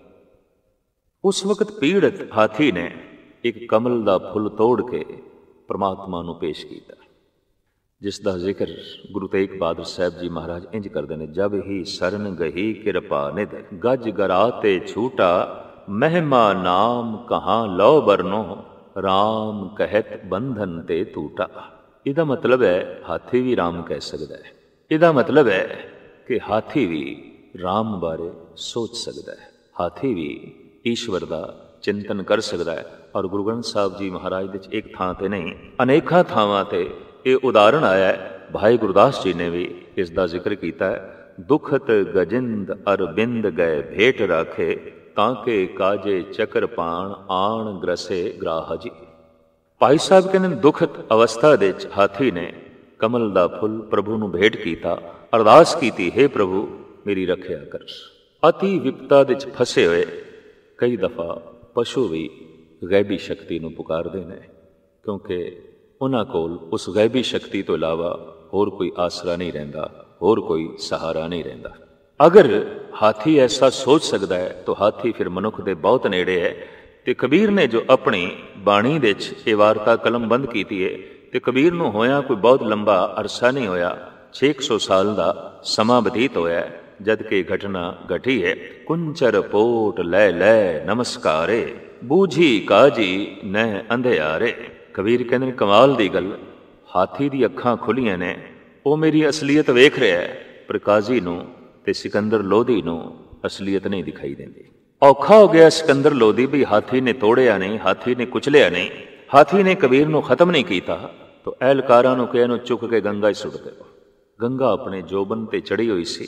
ਉਸ ਵਕਤ ਪੀੜਤ ਹਾਥੀ ਨੇ ਇੱਕ ਕਮਲ ਦਾ ਫੁੱਲ ਤੋੜ ਕੇ ਪਰਮਾਤਮਾ ਨੂੰ ਪੇਸ਼ ਕੀਤਾ, ਜਿਸ ਦਾ ਜ਼ਿਕਰ ਗੁਰੂ ਤੇਗ ਬਹਾਦਰ ਸਾਹਿਬ ਜੀ ਮਹਾਰਾਜ ਇੰਜ ਕਰਦੇ ਨੇ, ਜਬ ਹੀ ਸਰਨ ਗਹੀ ਕਿਰਪਾ ਨਿਧ ਗਜ ਗਰਾਤੇ ਛੂਟਾ ਮਹਿਮਾ ਨਾਮ ਕਹਾਂ ਲਓ ਬਰਨੋ ਰਾਮ ਕਹਿਤ ਬੰਧਨ ਤੇ ਟੂਟਾ। ਇਹਦਾ ਮਤਲਬ ਹੈ ਹਾਥੀ ਵੀ ਰਾਮ ਕਹਿ ਸਕਦਾ ਹੈ। ਇਹਦਾ ਮਤਲਬ ਹੈ ਕਿ ਹਾਥੀ ਵੀ ਰਾਮ ਬਾਰੇ ਸੋਚ ਸਕਦਾ ਹੈ, ਹਾਥੀ ਵੀ ਈਸ਼ਵਰ ਦਾ ਚਿੰਤਨ ਕਰ ਸਕਦਾ ਹੈ। ਔਰ ਗੁਰੂ ਗ੍ਰੰਥ ਸਾਹਿਬ ਜੀ ਮਹਾਰਾਜ ਦੇ ਇੱਕ ਥਾਂ ਤੇ ਨਹੀਂ, ਅਨੇਕਾਂ ਥਾਵਾਂ ਤੇ ਇਹ ਉਦਾਹਰਣ ਆਇਆ ਹੈ। ਭਾਈ ਗੁਰਦਾਸ ਜੀ ਨੇ ਵੀ ਇਸ ਦਾ ਜ਼ਿਕਰ ਕੀਤਾ ਹੈ, ਦੁਖਤ ਗਜਿੰਦ ਅਰਬਿੰਦ ਗਏ ਭੇਟ ਰਾਖੇ ਤਾਂ ਕਿ ਕਾਜੇ ਚੱਕਰ ਪਾਣ ਆਣ ਗ੍ਰਸੇ ਗ੍ਰਾਹ ਜੀ। ਭਾਈ ਸਾਹਿਬ ਕਹਿੰਦੇ ਦੁਖਤ ਅਵਸਥਾ ਦੇ ਵਿੱਚ ਹਾਥੀ ਨੇ ਕਮਲ ਦਾ ਫੁੱਲ ਪ੍ਰਭੂ ਨੂੰ ਭੇਟ ਕੀਤਾ, ਅਰਦਾਸ ਕੀਤੀ, ਹੇ ਪ੍ਰਭੂ ਮੇਰੀ ਰੱਖਿਆ ਕਰ। ਅਤੀ ਵਿਪਤਾ ਵਿੱਚ ਫਸੇ ਹੋਏ ਕਈ ਦਫਾ ਪਸ਼ੂ ਵੀ ਗੈਬੀ ਸ਼ਕਤੀ ਨੂੰ ਪੁਕਾਰਦੇ ਨੇ, ਕਿਉਂਕਿ ਉਹਨਾਂ ਕੋਲ ਉਸ ਗੈਬੀ ਸ਼ਕਤੀ ਤੋਂ ਇਲਾਵਾ ਹੋਰ ਕੋਈ ਆਸਰਾ ਨਹੀਂ ਰਹਿੰਦਾ, ਹੋਰ ਕੋਈ ਸਹਾਰਾ ਨਹੀਂ ਰਹਿੰਦਾ। ਅਗਰ ਹਾਥੀ ਐਸਾ ਸੋਚ ਸਕਦਾ ਹੈ ਤਾਂ ਹਾਥੀ ਫਿਰ ਮਨੁੱਖ ਦੇ ਬਹੁਤ ਨੇੜੇ ਹੈ। ਤੇ ਕਬੀਰ ਨੇ ਜੋ ਆਪਣੀ ਬਾਣੀ ਦੇ ਵਿੱਚ ਇਹ ਵਾਰਤਾ ਕਲਮਬੰਦ ਕੀਤੀ ਹੈ, ਤੇ ਕਬੀਰ ਨੂੰ ਹੋਇਆ ਕੋਈ ਬਹੁਤ ਲੰਬਾ ਅਰਸਾ ਨਹੀਂ ਹੋਇਆ, 600 ਸਾਲ ਦਾ ਸਮਾਂ ਬਤੀਤ ਹੋਇਆ ਜਦ ਕਿ ਘਟਨਾ ਘਟੀ ਹੈ। ਕੁੰਚਰ ਪੋਟ ਲੈ ਲੈ ਨਮਸਕਾਰੇ ਬੂਝੀ ਕਾਜੀ ਨੈ ਅੰਧਿਆਰੇ। ਕਬੀਰ ਕਹਿੰਦੇ ਨੇ ਕਮਾਲ ਦੀ ਗੱਲ, ਹਾਥੀ ਦੀ ਅੱਖਾਂ ਖੁੱਲੀਆਂ ਨੇ, ਉਹ ਮੇਰੀ ਅਸਲੀਅਤ ਵੇਖ ਰਿਹਾ ਹੈ, ਪਰ ਕਾਜ਼ੀ ਨੂੰ ਤੇ ਸਿਕੰਦਰ ਲੋਧੀ ਨੂੰ ਅਸਲੀਅਤ ਨਹੀਂ ਦਿਖਾਈ ਦਿੰਦੀ। ਔਖਾ ਹੋ ਗਿਆ ਸਿਕੰਦਰ ਲੋਧੀ ਵੀ ਹਾਥੀ ਨੇ ਤੋੜਿਆ ਨਹੀਂ, ਹਾਥੀ ਨੇ ਕੁਚਲਿਆ ਨਹੀਂ, ਹਾਥੀ ਨੇ ਕਬੀਰ ਨੂੰ ਖਤਮ ਨਹੀਂ ਕੀਤਾ। ਤਾਂ ਅਹਿਲਕਾਰਾਂ ਨੂੰ ਕਿਹਾ ਇਹਨੂੰ ਚੁੱਕ ਕੇ ਗੰਗਾ 'ਚ ਸੁੱਟ ਦਿਓ। ਗੰਗਾ ਆਪਣੇ ਜੋਬਨ ਤੇ ਚੜੀ ਹੋਈ ਸੀ,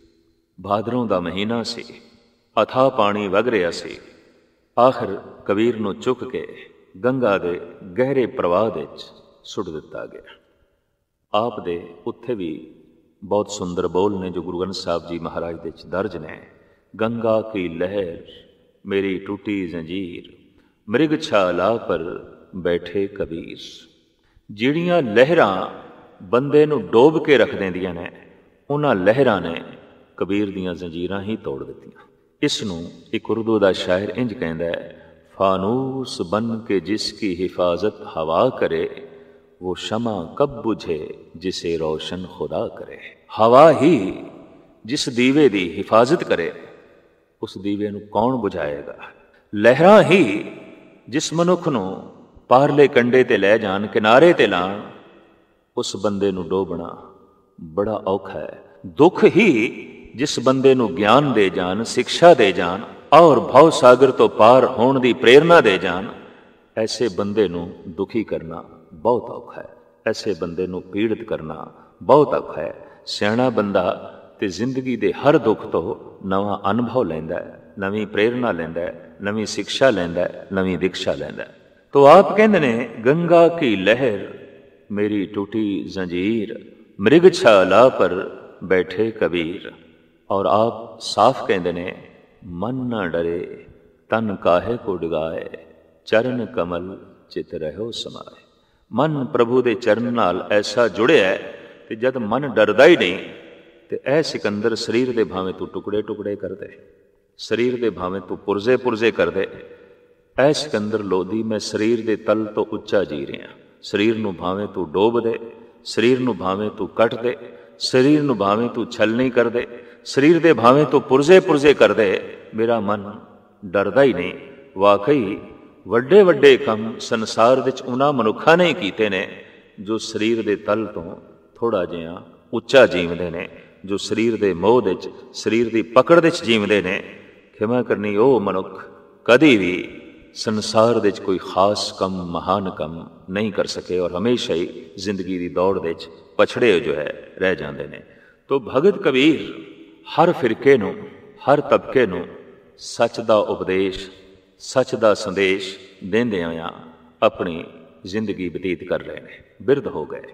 ਭਾਦਰੋਂ ਦਾ ਮਹੀਨਾ ਸੀ, ਅਥਾਹ ਪਾਣੀ ਵਗ ਰਿਹਾ ਸੀ। ਆਖਰ ਕਬੀਰ ਨੂੰ ਚੁੱਕ ਕੇ ਗੰਗਾ ਦੇ ਗਹਿਰੇ ਪ੍ਰਵਾਹ ਦੇ ਵਿੱਚ ਸੁੱਟ ਦਿੱਤਾ ਗਿਆ। ਆਪ ਦੇ ਉੱਥੇ ਵੀ ਬਹੁਤ ਸੁੰਦਰ ਬੋਲ ਨੇ ਜੋ ਗੁਰੂ ਗ੍ਰੰਥ ਸਾਹਿਬ ਜੀ ਮਹਾਰਾਜ ਦੇ ਵਿੱਚ ਦਰਜ ਨੇ। ਗੰਗਾ ਕੀ ਲਹਿਰ ਮੇਰੀ ਟੁੱਟੀ ਜ਼ੰਜੀਰ ਮ੍ਰਿਗ ਛਾਲਾ ਪਰ ਬੈਠੇ ਕਬੀਰ। ਜਿਹੜੀਆਂ ਲਹਿਰਾਂ ਬੰਦੇ ਨੂੰ ਡੋਬ ਕੇ ਰੱਖ ਦਿੰਦੀਆਂ ਨੇ, ਉਹਨਾਂ ਲਹਿਰਾਂ ਨੇ ਕਬੀਰ ਦੀਆਂ ਜ਼ੰਜੀਰਾਂ ਹੀ ਤੋੜ ਦਿੱਤੀਆਂ। ਇਸ ਨੂੰ ਇੱਕ ਉਰਦੂ ਦਾ ਸ਼ਾਇਰ ਇੰਜ ਕਹਿੰਦਾ ਹੈ, ਫਾਨੂਸ ਬਨ ਕੇ ਜਿਸ ਕੀ ਹਿਫਾਜ਼ਤ ਹਵਾ ਕਰੇ वो शमा कब बुझे जिसे रोशन खुदा करे। हवा ही जिस दीवे दी हिफाजत करे उस दीवे नूं कौन बुझाएगा। लहरां ही जिस मनुख नूं पारले कंडे ते लै जान, किनारे ते लाण, उस बंदे नूं डोबना बड़ा औखा है। दुख ही जिस बंदे नूं ज्ञान दे जान, शिक्षा दे जान और भव सागर तो पार होण दी प्रेरणा दे जान, ऐसे बंदे नूं दुखी करना बहुत औखा है। ऐसे बंदे नूं पीड़ित करना बहुत औखा है। सियाणा बंदा ते जिंदगी दे हर दुख तो नवां अनुभव लैंदा है, नवीं प्रेरणा लैंदा है, नवीं शिक्षा लैंदा है, नवीं दीक्षा लैंदा है। तो आप कहंदे ने गंगा की लहर मेरी टूटी जंजीर मृग छाला पर बैठे कबीर। और आप साफ कहंदे ने मन न डरे तन काहे को डिगाए चरण कमल चित रहो समाए। मन प्रभु दे चरण नाल ऐसा जुड़िया है कि जद मन डरदा ही नहीं तो ऐ सिकंदर शरीर दे भावें तू टुकड़े टुकड़े कर दे, शरीर दे भावें तू पुरजे पुरजे कर दे। ऐ सिकंदर लोधी मैं शरीर दे तल तो उच्चा जी रहा। शरीर नूं भावें तू डोब दे, शरीर नूं भावें तू कट दे, शरीर नूं भावें तू छलनी कर दे, शरीर दे भावें तू पुरजे पुरजे कर दे, मेरा मन डरदा ही नहीं। वाकई ਵੱਡੇ ਵੱਡੇ ਕੰਮ ਸੰਸਾਰ ਵਿੱਚ ਉਹਨਾਂ ਮਨੁੱਖਾਂ ਨੇ ਕੀਤੇ ਨੇ ਜੋ ਸਰੀਰ ਦੇ ਤਲ ਤੋਂ ਥੋੜ੍ਹਾ ਜਿਹਾ ਉੱਚਾ ਜੀਵਦੇ ਨੇ, ਜੋ ਸਰੀਰ ਦੇ ਮੋਹ ਵਿੱਚ, ਸਰੀਰ ਦੀ ਪਕੜ ਵਿੱਚ ਜੀਵਦੇ ਨੇ। ਖਿਮਾ ਕਰਨੀ ਉਹ ਮਨੁੱਖ ਕਦੀ ਵੀ ਸੰਸਾਰ ਵਿੱਚ ਕੋਈ ਖਾਸ ਕੰਮ, ਮਹਾਨ ਕੰਮ ਨਹੀਂ ਕਰ ਸਕੇ ਔਰ ਹਮੇਸ਼ਾ ਹੀ ਜ਼ਿੰਦਗੀ ਦੀ ਦੌੜ ਵਿੱਚ ਪਛੜੇ ਜੋ ਹੈ ਰਹਿ ਜਾਂਦੇ ਨੇ। ਤੋ ਭਗਤ ਕਬੀਰ ਹਰ ਫਿਰਕੇ ਨੂੰ, ਹਰ ਤਬਕੇ ਨੂੰ ਸੱਚ ਦਾ ਉਪਦੇਸ਼, ਸੱਚ ਦਾ ਸੰਦੇਸ਼ ਦਿੰਦੇ ਹੋਇਆਂ ਆਪਣੀ ਜ਼ਿੰਦਗੀ ਬਤੀਤ ਕਰ ਰਹੇ ਨੇ। ਬਿਰਧ ਹੋ ਗਏ।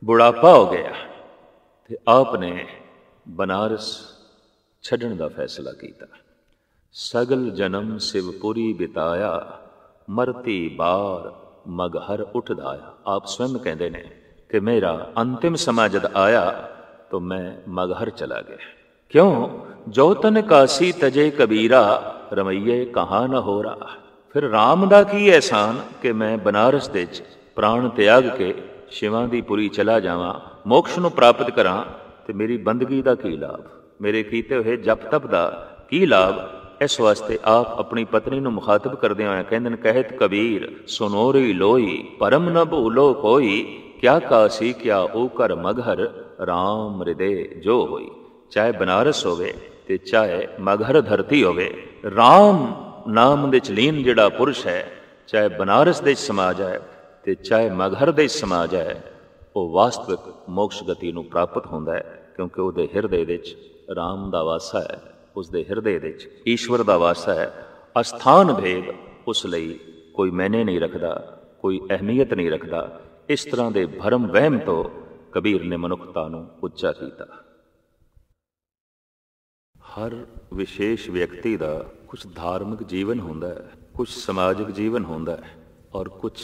ਬੁਢਾਪਾ ਹੋ ਗਿਆ ਤੇ ਆਪ ਨੇ ਬਨਾਰਸ ਛੱਡਣ ਦਾ ਫੈਸਲਾ ਕੀਤਾ। ਸਗਲ ਜਨਮ ਸਿਵਪੁਰੀ ਬਿਤਾਇਆ, ਮਰਤੀ ਬਾਰ ਮਗਹਰ ਉੱਠਦਾਇਆ। ਆਪ ਸਵੈਮ ਕਹਿੰਦੇ ਨੇ ਕਿ ਮੇਰਾ ਅੰਤਿਮ ਸਮਾਂ ਜਦ ਆਇਆ ਤਾਂ ਮੈਂ ਮਗਹਰ ਚਲਾ ਗਿਆ। ਕਿਉਂ? ਜੋ ਤਨ ਕਾਸੀ ਤਜੇ ਕਬੀਰਾ, ਰਮਈਏ ਕਹਾਂ ਨਾ ਹੋ ਰਾ। ਫਿਰ ਰਾਮ ਦਾ ਕੀ ਅਹਿਸਾਨ ਕਿ ਮੈਂ ਬਨਾਰਸ ਦੇ 'ਚ ਪ੍ਰਾਣ ਤਿਆਗ ਕੇ ਸ਼ਿਵਾਂ ਦੀ ਪੁਰੀ ਚਲਾ ਜਾਵਾਂ, ਮੋਕਸ਼ ਨੂੰ ਪ੍ਰਾਪਤ ਕਰਾਂ, ਤੇ ਮੇਰੀ ਬੰਦਗੀ ਦਾ ਕੀ ਲਾਭ, ਮੇਰੇ ਕੀਤੇ ਹੋਏ ਜਪ ਤਪ ਦਾ ਕੀ ਲਾਭ। ਇਸ ਵਾਸਤੇ ਆਪ ਆਪਣੀ ਪਤਨੀ ਨੂੰ ਮੁਖਾਤਬ ਕਰਦਿਆਂ ਹੋਇਆ ਕਹਿੰਦੇ ਨੇ, ਕਹਿਤ ਕਬੀਰ ਸੁਨੋਰੀ ਲੋਈ, ਪਰਮ ਨ ਭੂਲੋ ਕੋਈ, ਕਿਆ ਕਾਸੀ ਕਿਆ ਓ ਕਰ ਮਗਹਰ, ਰਾਮ ਹਿਰਦੇ ਜੋ ਹੋਈ। ਚਾਹੇ ਬਨਾਰਸ ਹੋਵੇ ਤੇ ਚਾਹੇ ਮਗਹਰ ਧਰਤੀ ਹੋਵੇ, ਰਾਮ ਨਾਮ ਦੇ 'ਚ ਲੀਨ ਜਿਹੜਾ ਪੁਰਸ਼ ਹੈ, ਚਾਹੇ ਬਨਾਰਸ ਦੇ 'ਚ ਸਮਾ ਜਾਏ ਤੇ ਚਾਹੇ ਮਗਹਰ ਦੇ 'ਚ ਸਮਾ ਜਾਏ, ਉਹ ਵਾਸਤਵਿਕ ਮੋਕਸ਼ ਗਤੀ ਨੂੰ ਪ੍ਰਾਪਤ ਹੁੰਦਾ ਹੈ, ਕਿਉਂਕਿ ਉਹਦੇ ਹਿਰਦੇ ਵਿੱਚ ਰਾਮ ਦਾ ਵਾਸਾ ਹੈ, ਉਸਦੇ ਹਿਰਦੇ ਵਿੱਚ ਈਸ਼ਵਰ ਦਾ ਵਾਸਾ ਹੈ। ਅਸਥਾਨ ਭੇਦ ਉਸ ਲਈ ਕੋਈ ਮੈਨੇ ਨਹੀਂ ਰੱਖਦਾ, ਕੋਈ ਅਹਿਮੀਅਤ ਨਹੀਂ ਰੱਖਦਾ। ਇਸ ਤਰ੍ਹਾਂ ਦੇ ਭਰਮ ਵਹਿਮ ਤੋਂ ਕਬੀਰ ਨੇ ਮਨੁੱਖਤਾ ਨੂੰ ਉੱਚਾ ਕੀਤਾ। ਹਰ ਵਿਸ਼ੇਸ਼ ਵਿਅਕਤੀ ਦਾ ਕੁਛ ਧਾਰਮਿਕ ਜੀਵਨ ਹੁੰਦਾ ਹੈ, ਕੁਛ ਸਮਾਜਿਕ ਜੀਵਨ ਹੁੰਦਾ ਹੈ, ਔਰ ਕੁਛ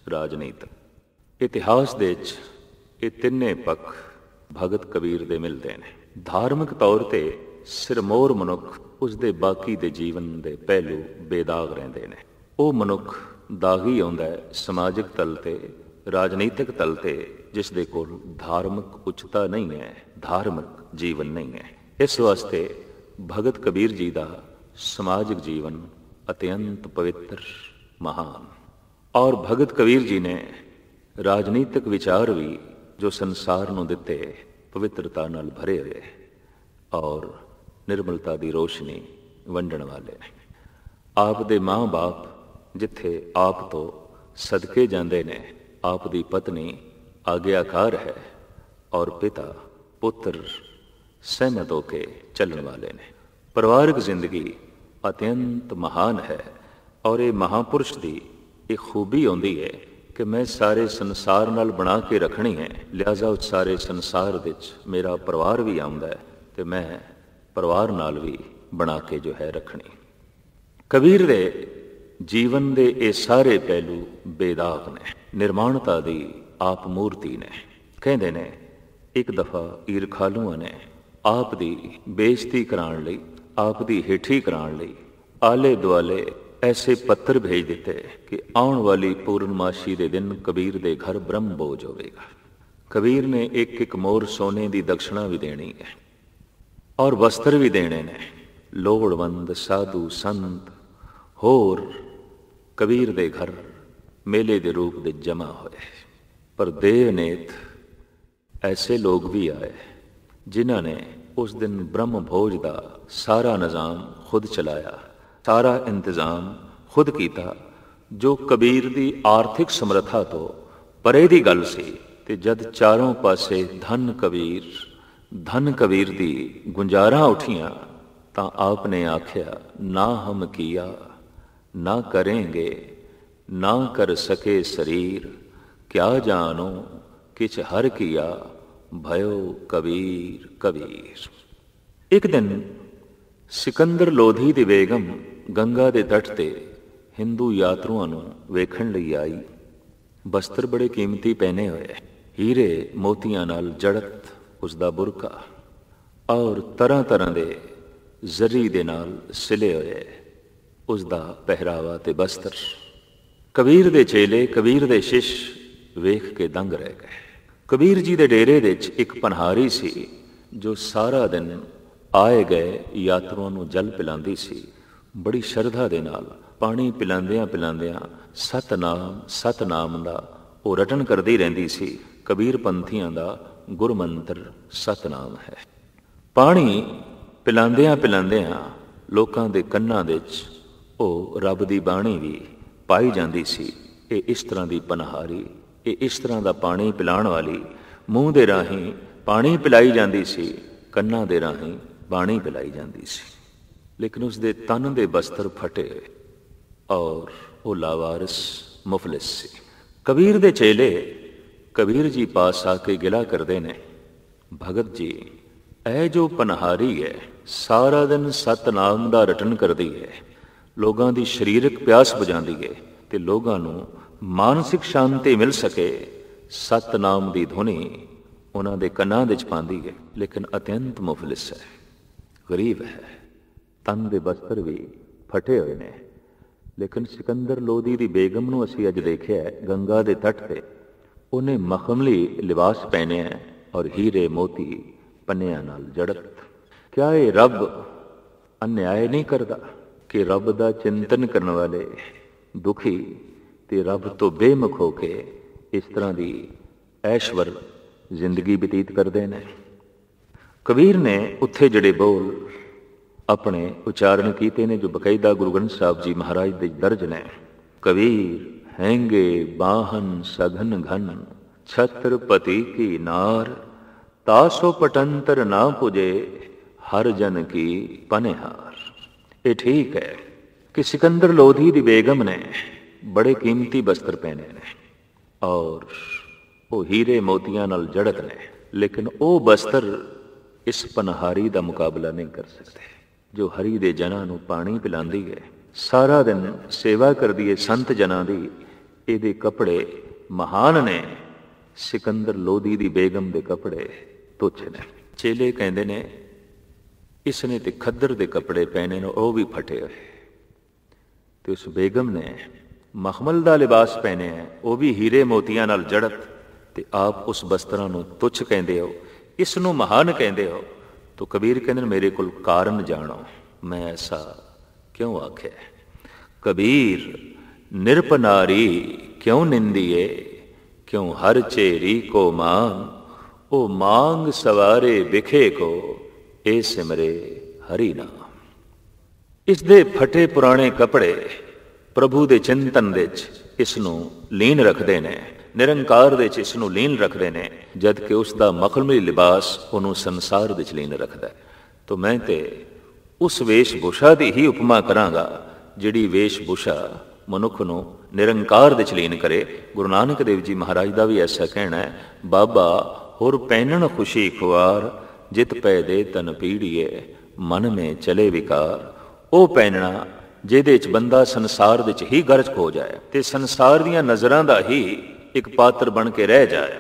ਰਾਜਨੀਤਿਕ। ਇਤਿਹਾਸ ਦੇ 'ਚ ਇਹ ਤਿੰਨੇ ਪੱਖ ਭਗਤ ਕਬੀਰ ਦੇ ਮਿਲਦੇ ਨੇ। ਧਾਰਮਿਕ ਤੌਰ 'ਤੇ ਸਿਰਮੌਰ ਮਨੁੱਖ, ਉਸਦੇ ਬਾਕੀ ਦੇ ਜੀਵਨ ਦੇ ਪਹਿਲੂ ਬੇਦਾਗ ਰਹਿੰਦੇ ਨੇ। ਉਹ ਮਨੁੱਖ ਦਾਗੀ ਆਉਂਦਾ ਹੈ ਸਮਾਜਿਕ ਤਲ 'ਤੇ, ਰਾਜਨੀਤਿਕ ਤਲ 'ਤੇ, ਜਿਸ ਦੇ ਕੋਲ ਧਾਰਮਿਕ ਉੱਚਤਾ ਨਹੀਂ ਹੈ, ਧਾਰਮਿਕ ਜੀਵਨ ਨਹੀਂ ਹੈ। ਇਸ ਵਾਸਤੇ ਭਗਤ ਕਬੀਰ ਜੀ ਦਾ ਸਮਾਜਿਕ ਜੀਵਨ ਅਤਿਅੰਤ ਪਵਿੱਤਰ, ਮਹਾਨ। ਔਰ ਭਗਤ ਕਬੀਰ ਜੀ ਨੇ ਰਾਜਨੀਤਿਕ ਵਿਚਾਰ ਵੀ ਜੋ ਸੰਸਾਰ ਨੂੰ ਦਿੱਤੇ, ਪਵਿੱਤਰਤਾ ਨਾਲ ਭਰੇ ਹੋਏ ਔਰ ਨਿਰਮਲਤਾ ਦੀ ਰੋਸ਼ਨੀ ਵੰਡਣ ਵਾਲੇ ਨੇ। ਆਪ ਦੇ ਮਾਂ ਬਾਪ ਜਿੱਥੇ ਆਪ ਤੋਂ ਸਦਕੇ ਜਾਂਦੇ ਨੇ, ਆਪ ਦੀ ਪਤਨੀ ਆਗਿਆਕਾਰ ਹੈ ਔਰ ਪਿਤਾ ਪੁੱਤਰ ਸਹਿਮਤ ਹੋ ਕੇ ਚੱਲਣ ਵਾਲੇ ਨੇ। ਪਰਿਵਾਰਕ ਜ਼ਿੰਦਗੀ ਅਤਿਅੰਤ ਮਹਾਨ ਹੈ ਔਰ ਇਹ ਮਹਾਂਪੁਰਸ਼ ਦੀ ਇਹ ਖੂਬੀ ਆਉਂਦੀ ਹੈ ਕਿ ਮੈਂ ਸਾਰੇ ਸੰਸਾਰ ਨਾਲ ਬਣਾ ਕੇ ਰੱਖਣੀ ਹੈ, ਲਿਹਾਜ਼ਾ ਉਸ ਸਾਰੇ ਸੰਸਾਰ ਵਿੱਚ ਮੇਰਾ ਪਰਿਵਾਰ ਵੀ ਆਉਂਦਾ ਹੈ ਤੇ ਮੈਂ ਪਰਿਵਾਰ ਨਾਲ ਵੀ ਬਣਾ ਕੇ ਜੋ ਹੈ ਰੱਖਣੀ। ਕਬੀਰ ਦੇ ਜੀਵਨ ਦੇ ਇਹ ਸਾਰੇ ਪਹਿਲੂ ਬੇਦਾਗ ਨੇ, ਨਿਰਮਾਣਤਾ ਦੀ ਆਪ ਮੂਰਤੀ ਨੇ। ਕਹਿੰਦੇ ਨੇ ਇੱਕ ਦਫਾ ਈਰਖਾਲੂਆਂ ਨੇ ਆਪ ਦੀ ਬੇਇੱਜ਼ਤੀ ਕਰਾਉਣ ਲਈ, ਆਪ ਦੀ ਹੇਠੀ ਕਰਾਉਣ ਲਈ ਆਲੇ ਦੁਆਲੇ ਐਸੇ ਪੱਤਰ ਭੇਜ ਦਿੱਤੇ ਕਿ ਆਉਣ ਵਾਲੀ ਪੂਰਨਮਾਸ਼ੀ ਦੇ ਦਿਨ ਕਬੀਰ ਦੇ ਘਰ ਬ੍ਰਹਮ ਭੋਜ ਹੋਵੇਗਾ। ਕਬੀਰ ਨੇ ਇੱਕ ਇੱਕ ਮੋਹਰ ਸੋਨੇ ਦੀ ਦਕਸ਼ਣਾ ਵੀ ਦੇਣੀ ਹੈ ਔਰ ਵਸਤਰ ਵੀ ਦੇਣੇ ਨੇ। ਲੋੜਵੰਦ ਸਾਧੂ ਸੰਤ ਹੋਰ ਕਬੀਰ ਦੇ ਘਰ ਮੇਲੇ ਦੇ ਰੂਪ ਦੇ ਜਮ੍ਹਾਂ ਹੋਏ। ਪਰ ਦੇਵਨੇਤ ਐਸੇ ਲੋਕ ਵੀ ਆਏ ਜਿਨ੍ਹਾਂ ਨੇ ਉਸ ਦਿਨ ਬ੍ਰਹਮ ਭੋਜ ਦਾ ਸਾਰਾ ਨਿਜ਼ਾਮ ਖੁਦ ਚਲਾਇਆ, ਸਾਰਾ ਇੰਤਜ਼ਾਮ ਖੁਦ ਕੀਤਾ, ਜੋ ਕਬੀਰ ਦੀ ਆਰਥਿਕ ਸਮਰੱਥਾ ਤੋਂ ਪਰੇ ਦੀ ਗੱਲ ਸੀ। ਤੇ ਜਦ ਚਾਰੋਂ ਪਾਸੇ ਧਨ ਕਬੀਰ ਦੀ ਗੁੰਜਾਰਾਂ ਉੱਠੀਆਂ ਤਾਂ ਆਪ ਨੇ ਆਖਿਆ, ਨਾ ਹਮ ਕੀਆ ਨਾ ਕरेंगे, ਨਾ ਕਰ ਸਕੇ ਸਰੀਰ, ਕਿਆ ਜਾਨੋ ਕਿਛ ਹਰ ਕੀਆ, ਭਇਓ ਕਬੀਰ ਕਬੀਰ। ਇੱਕ ਦਿਨ ਸਿਕੰਦਰ ਲੋਧੀ ਦੀ ਬੇਗਮ ਗੰਗਾ ਦੇ ਤੱਟ ਤੇ ਹਿੰਦੂ ਯਾਤਰੂਆਂ ਨੂੰ ਵੇਖਣ ਲਈ ਆਈ। ਬਸਤਰ ਬੜੇ ਕੀਮਤੀ ਪਹਿਨੇ ਹੋਏ, ਹੀਰੇ ਮੋਤੀਆਂ ਨਾਲ ਜੜਤ ਉਸਦਾ ਬੁਰਕਾ ਔਰ ਤਰ੍ਹਾਂ ਤਰ੍ਹਾਂ ਦੇ ਜ਼ਰੀ ਦੇ ਨਾਲ ਸਿਲੇ ਹੋਏ ਉਸਦਾ ਪਹਿਰਾਵਾ ਤੇ ਬਸਤਰ। ਕਬੀਰ ਦੇ ਚੇਲੇ, ਕਬੀਰ ਦੇ ਸ਼ਿਸ਼ ਵੇਖ ਕੇ ਦੰਗ ਰਹਿ ਗਏ। ਕਬੀਰ ਜੀ ਦੇ ਡੇਰੇ ਵਿੱਚ ਇੱਕ ਪਨਹਾਰੀ ਸੀ ਜੋ ਸਾਰਾ ਦਿਨ ਆਏ ਗਏ ਯਾਤਰੂਆਂ ਨੂੰ ਜਲ ਪਿਲਾਉਂਦੀ ਸੀ। ਬੜੀ ਸ਼ਰਧਾ ਦੇ ਨਾਲ ਪਾਣੀ ਪਿਲਾਉਂਦਿਆਂ ਪਿਲਾਉਂਦਿਆਂ ਸਤਨਾਮ ਸਤਨਾਮ ਦਾ ਉਹ ਰਟਨ ਕਰਦੀ ਰਹਿੰਦੀ ਸੀ। ਕਬੀਰ ਪੰਥੀਆਂ ਦਾ ਗੁਰਮੰਤਰ ਸਤਨਾਮ ਹੈ। ਪਾਣੀ ਪਿਲਾਉਂਦਿਆਂ ਪਿਲਾਉਂਦਿਆਂ ਲੋਕਾਂ ਦੇ ਕੰਨਾਂ ਵਿੱਚ ਉਹ ਰੱਬ ਦੀ ਬਾਣੀ ਵੀ ਪਾਈ ਜਾਂਦੀ ਸੀ। ਇਹ ਇਸ ਤਰ੍ਹਾਂ ਦੀ ਪਨਹਾਰੀ, ਇਹ ਇਸ ਤਰ੍ਹਾਂ ਦਾ ਪਾਣੀ ਪਿਲਾਉਣ ਵਾਲੀ ਮੂੰਹ ਦੇ ਰਾਹੀਂ ਪਾਣੀ ਪਿਲਾਈ ਜਾਂਦੀ ਸੀ, ਕੰਨਾਂ ਦੇ ਰਾਹੀਂ ਬਾਣੀ ਪਿਲਾਈ ਜਾਂਦੀ ਸੀ। ਲੇਕਿਨ ਉਸਦੇ ਤਨ ਦੇ ਬਸਤਰ ਫਟੇ ਔਰ ਉਹ ਲਾਵਾਰਿਸ ਮੁਫਲਿਸ ਸੀ। ਕਬੀਰ ਦੇ ਚੇਲੇ ਕਬੀਰ ਜੀ ਪਾਸ ਆ ਕੇ ਗਿਲਾ ਕਰਦੇ ਨੇ, ਭਗਤ ਜੀ ਇਹ ਜੋ ਪਨਹਾਰੀ ਹੈ ਸਾਰਾ ਦਿਨ ਸਤਨਾਮ ਦਾ ਰਟਨ ਕਰਦੀ ਹੈ, ਲੋਕਾਂ ਦੀ ਸਰੀਰਕ ਪਿਆਸ ਬੁਝਾਉਂਦੀ ਹੈ ਤੇ ਲੋਕਾਂ ਨੂੰ ਮਾਨਸਿਕ ਸ਼ਾਂਤੀ ਮਿਲ ਸਕੇ ਸਤਨਾਮ ਦੀ ਧੁਨੀ ਉਹਨਾਂ ਦੇ ਕੰਨਾਂ ਵਿੱਚ ਪਾਉਂਦੀ ਹੈ, ਲੇਕਿਨ ਅਤਿਅੰਤ ਮੁਫਲਿਸ ਹੈ, ਗਰੀਬ ਹੈ, ਤਨ ਦੇ ਬਸਤਰ ਵੀ ਫਟੇ ਹੋਏ ਨੇ। ਲੇਕਿਨ ਸਿਕੰਦਰ ਲੋਧੀ ਦੀ ਬੇਗਮ ਨੂੰ ਅਸੀਂ ਅੱਜ ਦੇਖਿਆ ਗੰਗਾ ਦੇ ਤੱਟ ਤੇ, ਉਹਨੇ ਮਖਮਲੀ ਲਿਬਾਸ ਪਹਿਨਿਆ ਔਰ ਹੀਰੇ ਮੋਤੀ ਪੰਨਿਆਂ ਨਾਲ ਜੜਤ। ਕਿਆ ਇਹ ਰੱਬ ਅਨਿਆਏ ਨਹੀਂ ਕਰਦਾ ਕਿ ਰੱਬ ਦਾ ਚਿੰਤਨ ਕਰਨ ਵਾਲੇ ਦੁਖੀ ਤੇ ਰੱਬ ਤੋਂ ਬੇਮੁਖ ਹੋ ਕੇ ਇਸ ਤਰ੍ਹਾਂ ਦੀ ਐਸ਼ਵਰ ਜ਼ਿੰਦਗੀ ਬਤੀਤ ਕਰਦੇ ਨੇ। ਕਬੀਰ ਨੇ ਉੱਥੇ ਜਿਹੜੇ ਬੋਲ ਆਪਣੇ ਉਚਾਰਨ ਕੀਤੇ ਨੇ, ਜੋ ਬਕਾਇਦਾ ਗੁਰੂ ਗ੍ਰੰਥ ਸਾਹਿਬ ਜੀ ਮਹਾਰਾਜ ਦੇ ਦਰਜ ਨੇ। ਕਬੀਰ ਹੈਂਗੇ ਬਾਹਨ ਸਘਨ ਘਨ ਛਤਰਪਤੀ ਕੀ ਨਾਰ, ਤਾਸੋ ਪਟੰਤਰ ਨਾ ਪੁਜੇ ਹਰ ਜਨ ਕੀ ਪਨਿਹਾਰ। ਇਹ ਠੀਕ ਹੈ ਕਿ ਸਿਕੰਦਰ ਲੋਧੀ ਦੀ ਬੇਗਮ ਨੇ ਬੜੇ ਕੀਮਤੀ ਬਸਤਰ ਪਹਿਨੇ ਨੇ ਔਰ ਉਹ ਹੀਰੇ ਮੋਤੀਆਂ ਨਾਲ ਜੜਤ ਨੇ, ਲੇਕਿਨ ਉਹ ਬਸਤਰ ਇਸ ਪਨਹਾਰੀ ਦਾ ਮੁਕਾਬਲਾ ਨਹੀਂ ਕਰ ਸਕਦੇ, ਜੋ ਹਰੀ ਦੇ ਜਨਾਂ ਨੂੰ ਪਾਣੀ ਪਿਲਾਉਂਦੀ ਹੈ, ਸਾਰਾ ਦਿਨ ਸੇਵਾ ਕਰਦੀ ਹੈ ਸੰਤ ਜਨਾਂ ਦੀ। ਇਹਦੇ ਕੱਪੜੇ ਮਹਾਨ ਨੇ, ਸਿਕੰਦਰ ਲੋਧੀ ਦੀ ਬੇਗਮ ਦੇ ਕੱਪੜੇ ਤੁੱਛ ਨੇ। ਚੇਲੇ ਕਹਿੰਦੇ ਨੇ ਇਸ ਨੇ ਤੇ ਖੱਦਰ ਦੇ ਕੱਪੜੇ ਪਹਿਨੇ ਨੇ, ਉਹ ਵੀ ਫਟੇ ਹੋਏ, ਤੇ ਉਸ ਬੇਗਮ ਨੇ ਮਖਮਲ ਦਾ ਲਿਬਾਸ ਪਹਿਨਿਆ, ਉਹ ਵੀ ਹੀਰੇ ਮੋਤੀਆਂ ਨਾਲ ਜੜਤ, ਤੇ ਆਪ ਉਸ ਬਸਤਰਾਂ ਨੂੰ ਤੁੱਛ ਕਹਿੰਦੇ ਹੋ, ਇਸ ਨੂੰ ਮਹਾਨ ਕਹਿੰਦੇ ਹੋ। ਤੋ ਕਬੀਰ ਕਹਿੰਦੇ ਮੇਰੇ ਕੋਲ ਕਾਰਨ ਜਾਣੋ, ਮੈਂ ਐਸਾ ਕਿਉਂ ਆਖਿਆ। ਕਬੀਰ ਨਿਰਪਨਾਰੀ ਕਿਉਂ ਨਿੰਦੀਏ, ਕਿਉਂ ਹਰ ਚੇਰੀ ਕੋ ਮਾਂਗ, ਉਹ ਮਾਂਗ ਸਵਾਰੇ ਵਿਖੇ ਕੋ, ਇਹ ਸਿਮਰੇ ਹਰੀ ਨਾਮ। ਇਸ ਦੇ ਫਟੇ ਪੁਰਾਣੇ ਕੱਪੜੇ ਪ੍ਰਭੂ ਦੇ ਚਿੰਤਨ ਵਿੱਚ ਇਸ ਨੂੰ ਲੀਨ ਰੱਖਦੇ ਨੇ, ਨਿਰੰਕਾਰ ਦੇ ਵਿੱਚ ਇਸ ਨੂੰ ਲੀਨ ਰੱਖਦੇ ਨੇ, ਜਦ ਕਿ ਉਸ ਦਾ ਮਖਮਲੀ ਲਿਬਾਸ ਉਹਨੂੰ ਸੰਸਾਰ ਵਿੱਚ ਲੀਨ ਰੱਖਦਾ। ਤੋ ਮੈਂ ਤੇ ਉਸ ਵੇਸ਼ ਭੂਸ਼ਾ ਦੀ ਹੀ ਉਪਮਾ ਕਰਾਂਗਾ ਜਿਹੜੀ ਵੇਸ਼ ਭੂਸ਼ਾ ਮਨੁੱਖ ਨੂੰ ਨਿਰੰਕਾਰ ਦੇ ਚ ਲੀਨ ਕਰੇ। ਗੁਰੂ ਨਾਨਕ ਦੇਵ ਜੀ ਮਹਾਰਾਜ ਦਾ ਵੀ ਐਸਾ ਕਹਿਣਾ ਹੈ, ਬਾਬਾ ਹੋਰ ਪਹਿਨਣ ਖੁਸ਼ੀ ਖੁਆਰ, ਜਿਤ ਪੈ ਦੇ ਤਨ ਪੀੜੀਏ, ਮਨ ਮੇ ਚਲੇ ਵਿਕਾਰ। ਉਹ ਪਹਿਨਣਾ ਜਿਹਦੇ ਚ ਬੰਦਾ ਸੰਸਾਰ ਵਿੱਚ ਹੀ ਗਰਜ ਹੋ ਜਾਏ ਤੇ ਸੰਸਾਰ ਦੀਆਂ ਨਜ਼ਰਾਂ ਦਾ ਹੀ ਇੱਕ ਪਾਤਰ ਬਣ ਕੇ ਰਹਿ ਜਾਏ।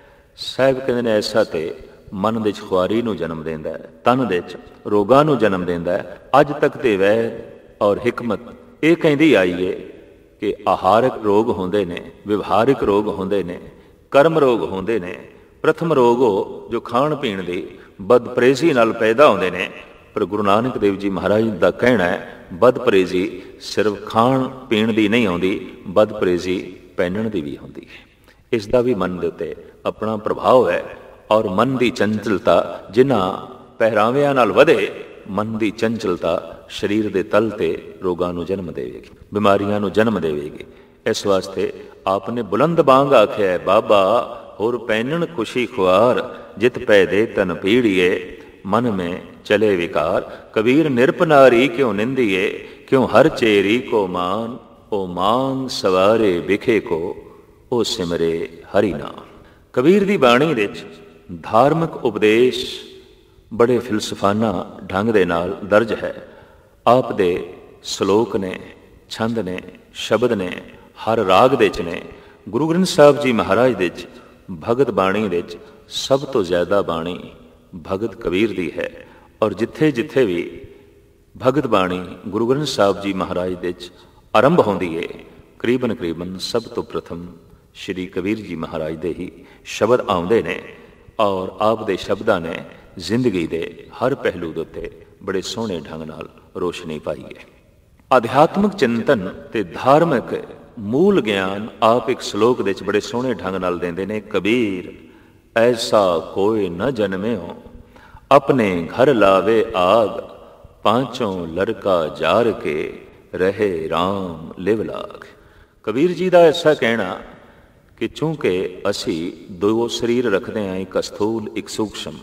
ਸਾਹਿਬ ਕਹਿੰਦੇ ਨੇ ਐਸਾ ਤੇ ਮਨ ਦੇ ਚ ਖੁਆਰੀ ਨੂੰ ਜਨਮ ਦਿੰਦਾ ਹੈ, ਤਨ ਦੇ ਚ ਰੋਗਾਂ ਨੂੰ ਜਨਮ ਦਿੰਦਾ ਹੈ। ਅੱਜ ਤੱਕ ਤੇ ਵੈਦ ਔਰ ਹਿਕਮਤ ਇਹ ਕਹਿੰਦੀ ਆਈ ਏ ਕਿ ਆਹਾਰਕ ਰੋਗ ਹੁੰਦੇ ਨੇ, ਵਿਵਹਾਰਿਕ ਰੋਗ ਹੁੰਦੇ ਨੇ, ਕਰਮ ਰੋਗ ਹੁੰਦੇ ਨੇ। ਪ੍ਰਥਮ ਰੋਗ ਉਹ ਜੋ ਖਾਣ ਪੀਣ ਦੀ ਬਦਪਰਹੇਜ਼ੀ ਨਾਲ ਪੈਦਾ ਹੁੰਦੇ ਨੇ, ਪਰ ਗੁਰੂ ਨਾਨਕ ਦੇਵ ਜੀ ਮਹਾਰਾਜ ਦਾ ਕਹਿਣਾ ਹੈ ਬਦਪਰਹੇਜ਼ੀ ਸਿਰਫ ਖਾਣ ਪੀਣ ਦੀ ਨਹੀਂ ਆਉਂਦੀ, ਬਦਪਰਹੇਜ਼ੀ ਪਹਿਨਣ ਦੀ ਵੀ ਹੁੰਦੀ ਹੈ। ਇਸ ਦਾ ਵੀ ਮਨ ਦੇ ਉੱਤੇ ਆਪਣਾ ਪ੍ਰਭਾਵ ਹੈ ਔਰ ਮਨ ਦੀ ਚੰਚਲਤਾ ਜਿਨ੍ਹਾਂ ਪਹਿਰਾਵਿਆਂ ਨਾਲ ਵਧੇ, ਮਨ ਦੀ ਚੰਚਲਤਾ ਸਰੀਰ ਦੇ ਤਲ ਤੇ ਰੋਗਾਂ ਨੂੰ ਜਨਮ ਦੇਵੇਗੀ, ਬਿਮਾਰੀਆਂ ਨੂੰ ਜਨਮ ਦੇਵੇਗੀ। ਇਸ ਵਾਸਤੇ ਆਪ ਨੇ ਬੁਲੰਦ ਬਾਂਗ ਆਖਿਆ ਹੈ, ਬਾਬਾ ਹੋਰ ਪਹਿਨਣ ਖੁਸ਼ੀ ਖੁਆਰ, ਜਿਤ ਪੈ ਦੇ ਤਨ ਪੀੜੀਏ, ਮਨ ਮੇ ਚਲੇ ਵਿਕਾਰ। ਕਬੀਰ ਨਿਰਪਨਾਰੀ ਕਿਉਂ ਨਿੰਦੀਏ, ਕਿਉਂ ਹਰ ਚੇਰੀ ਕੋ ਮਾਨ, ਉਹ ਮਾਂਗ ਸਵਾਰੇ ਵਿਖੇ ਕੋ, ਉਹ ਸਿਮਰੇ ਹਰੀ ਨਾਮ। ਕਬੀਰ ਦੀ ਬਾਣੀ ਵਿੱਚ ਧਾਰਮਿਕ ਉਪਦੇਸ਼ ਬੜੇ ਫਿਲਸਫਾਨਾ ਢੰਗ ਦੇ ਨਾਲ ਦਰਜ ਹੈ। ਆਪ ਦੇ ਸ਼ਲੋਕ ਨੇ, ਛੰਦ ਨੇ, ਸ਼ਬਦ ਨੇ, ਹਰ ਰਾਗ ਦੇ ਚ ਨੇ। ਗੁਰੂ ਗ੍ਰੰਥ ਸਾਹਿਬ ਜੀ ਮਹਾਰਾਜ ਦੇ ਚ ਭਗਤ ਬਾਣੀ ਵਿੱਚ ਸਭ ਤੋਂ ਜ਼ਿਆਦਾ ਬਾਣੀ ਭਗਤ ਕਬੀਰ ਦੀ ਹੈ ਔਰ ਜਿੱਥੇ ਜਿੱਥੇ ਵੀ ਭਗਤ ਬਾਣੀ ਗੁਰੂ ਗ੍ਰੰਥ ਸਾਹਿਬ ਜੀ ਮਹਾਰਾਜ ਦੇ ਚ ਆਰੰਭ ਹੁੰਦੀ ਹੈ, ਕਰੀਬਨ ਸਭ ਤੋਂ ਪ੍ਰਥਮ ਸ਼੍ਰੀ ਕਬੀਰ ਜੀ ਮਹਾਰਾਜ ਦੇ ਹੀ ਸ਼ਬਦ ਆਉਂਦੇ ਨੇ ਔਰ ਆਪ ਦੇ ਸ਼ਬਦਾਂ ਨੇ ਜ਼ਿੰਦਗੀ ਦੇ ਹਰ ਪਹਿਲੂ ਦੇ ਉੱਤੇ ਬੜੇ ਸੋਹਣੇ ਢੰਗ ਨਾਲ ਰੋਸ਼ਨੀ ਪਾਈ ਹੈ। ਅਧਿਆਤਮਿਕ ਚਿੰਤਨ ਤੇ ਧਾਰਮਿਕ ਮੂਲ ਗਿਆਨ ਆਪ ਇੱਕ ਸ਼ਲੋਕ ਦੇ ਵਿੱਚ ਬੜੇ ਸੋਹਣੇ ਢੰਗ ਨਾਲ ਦਿੰਦੇ ਨੇ। ਕਬੀਰ ਐਸਾ ਕੋਈ ਨ ਜਨਮਿਓ, ਆਪਣੇ ਘਰ ਲਾਵੇ ਆਗ, ਪਾਂਚੋਂ ਲੜਕਾ ਜਾਰ ਕੇ ਰਹੇ RAM ਲਿਵ ਲਾਗ। ਕਬੀਰ ਜੀ ਦਾ ਐਸਾ ਕਹਿਣਾ ਕਿ ਚੂੰਕਿ ਅਸੀਂ ਦੋ ਸਰੀਰ ਰੱਖਦੇ ਹਾਂ, ਇੱਕ ਅਸਥੂਲ ਇੱਕ ਸੂਖਸ਼ਮ,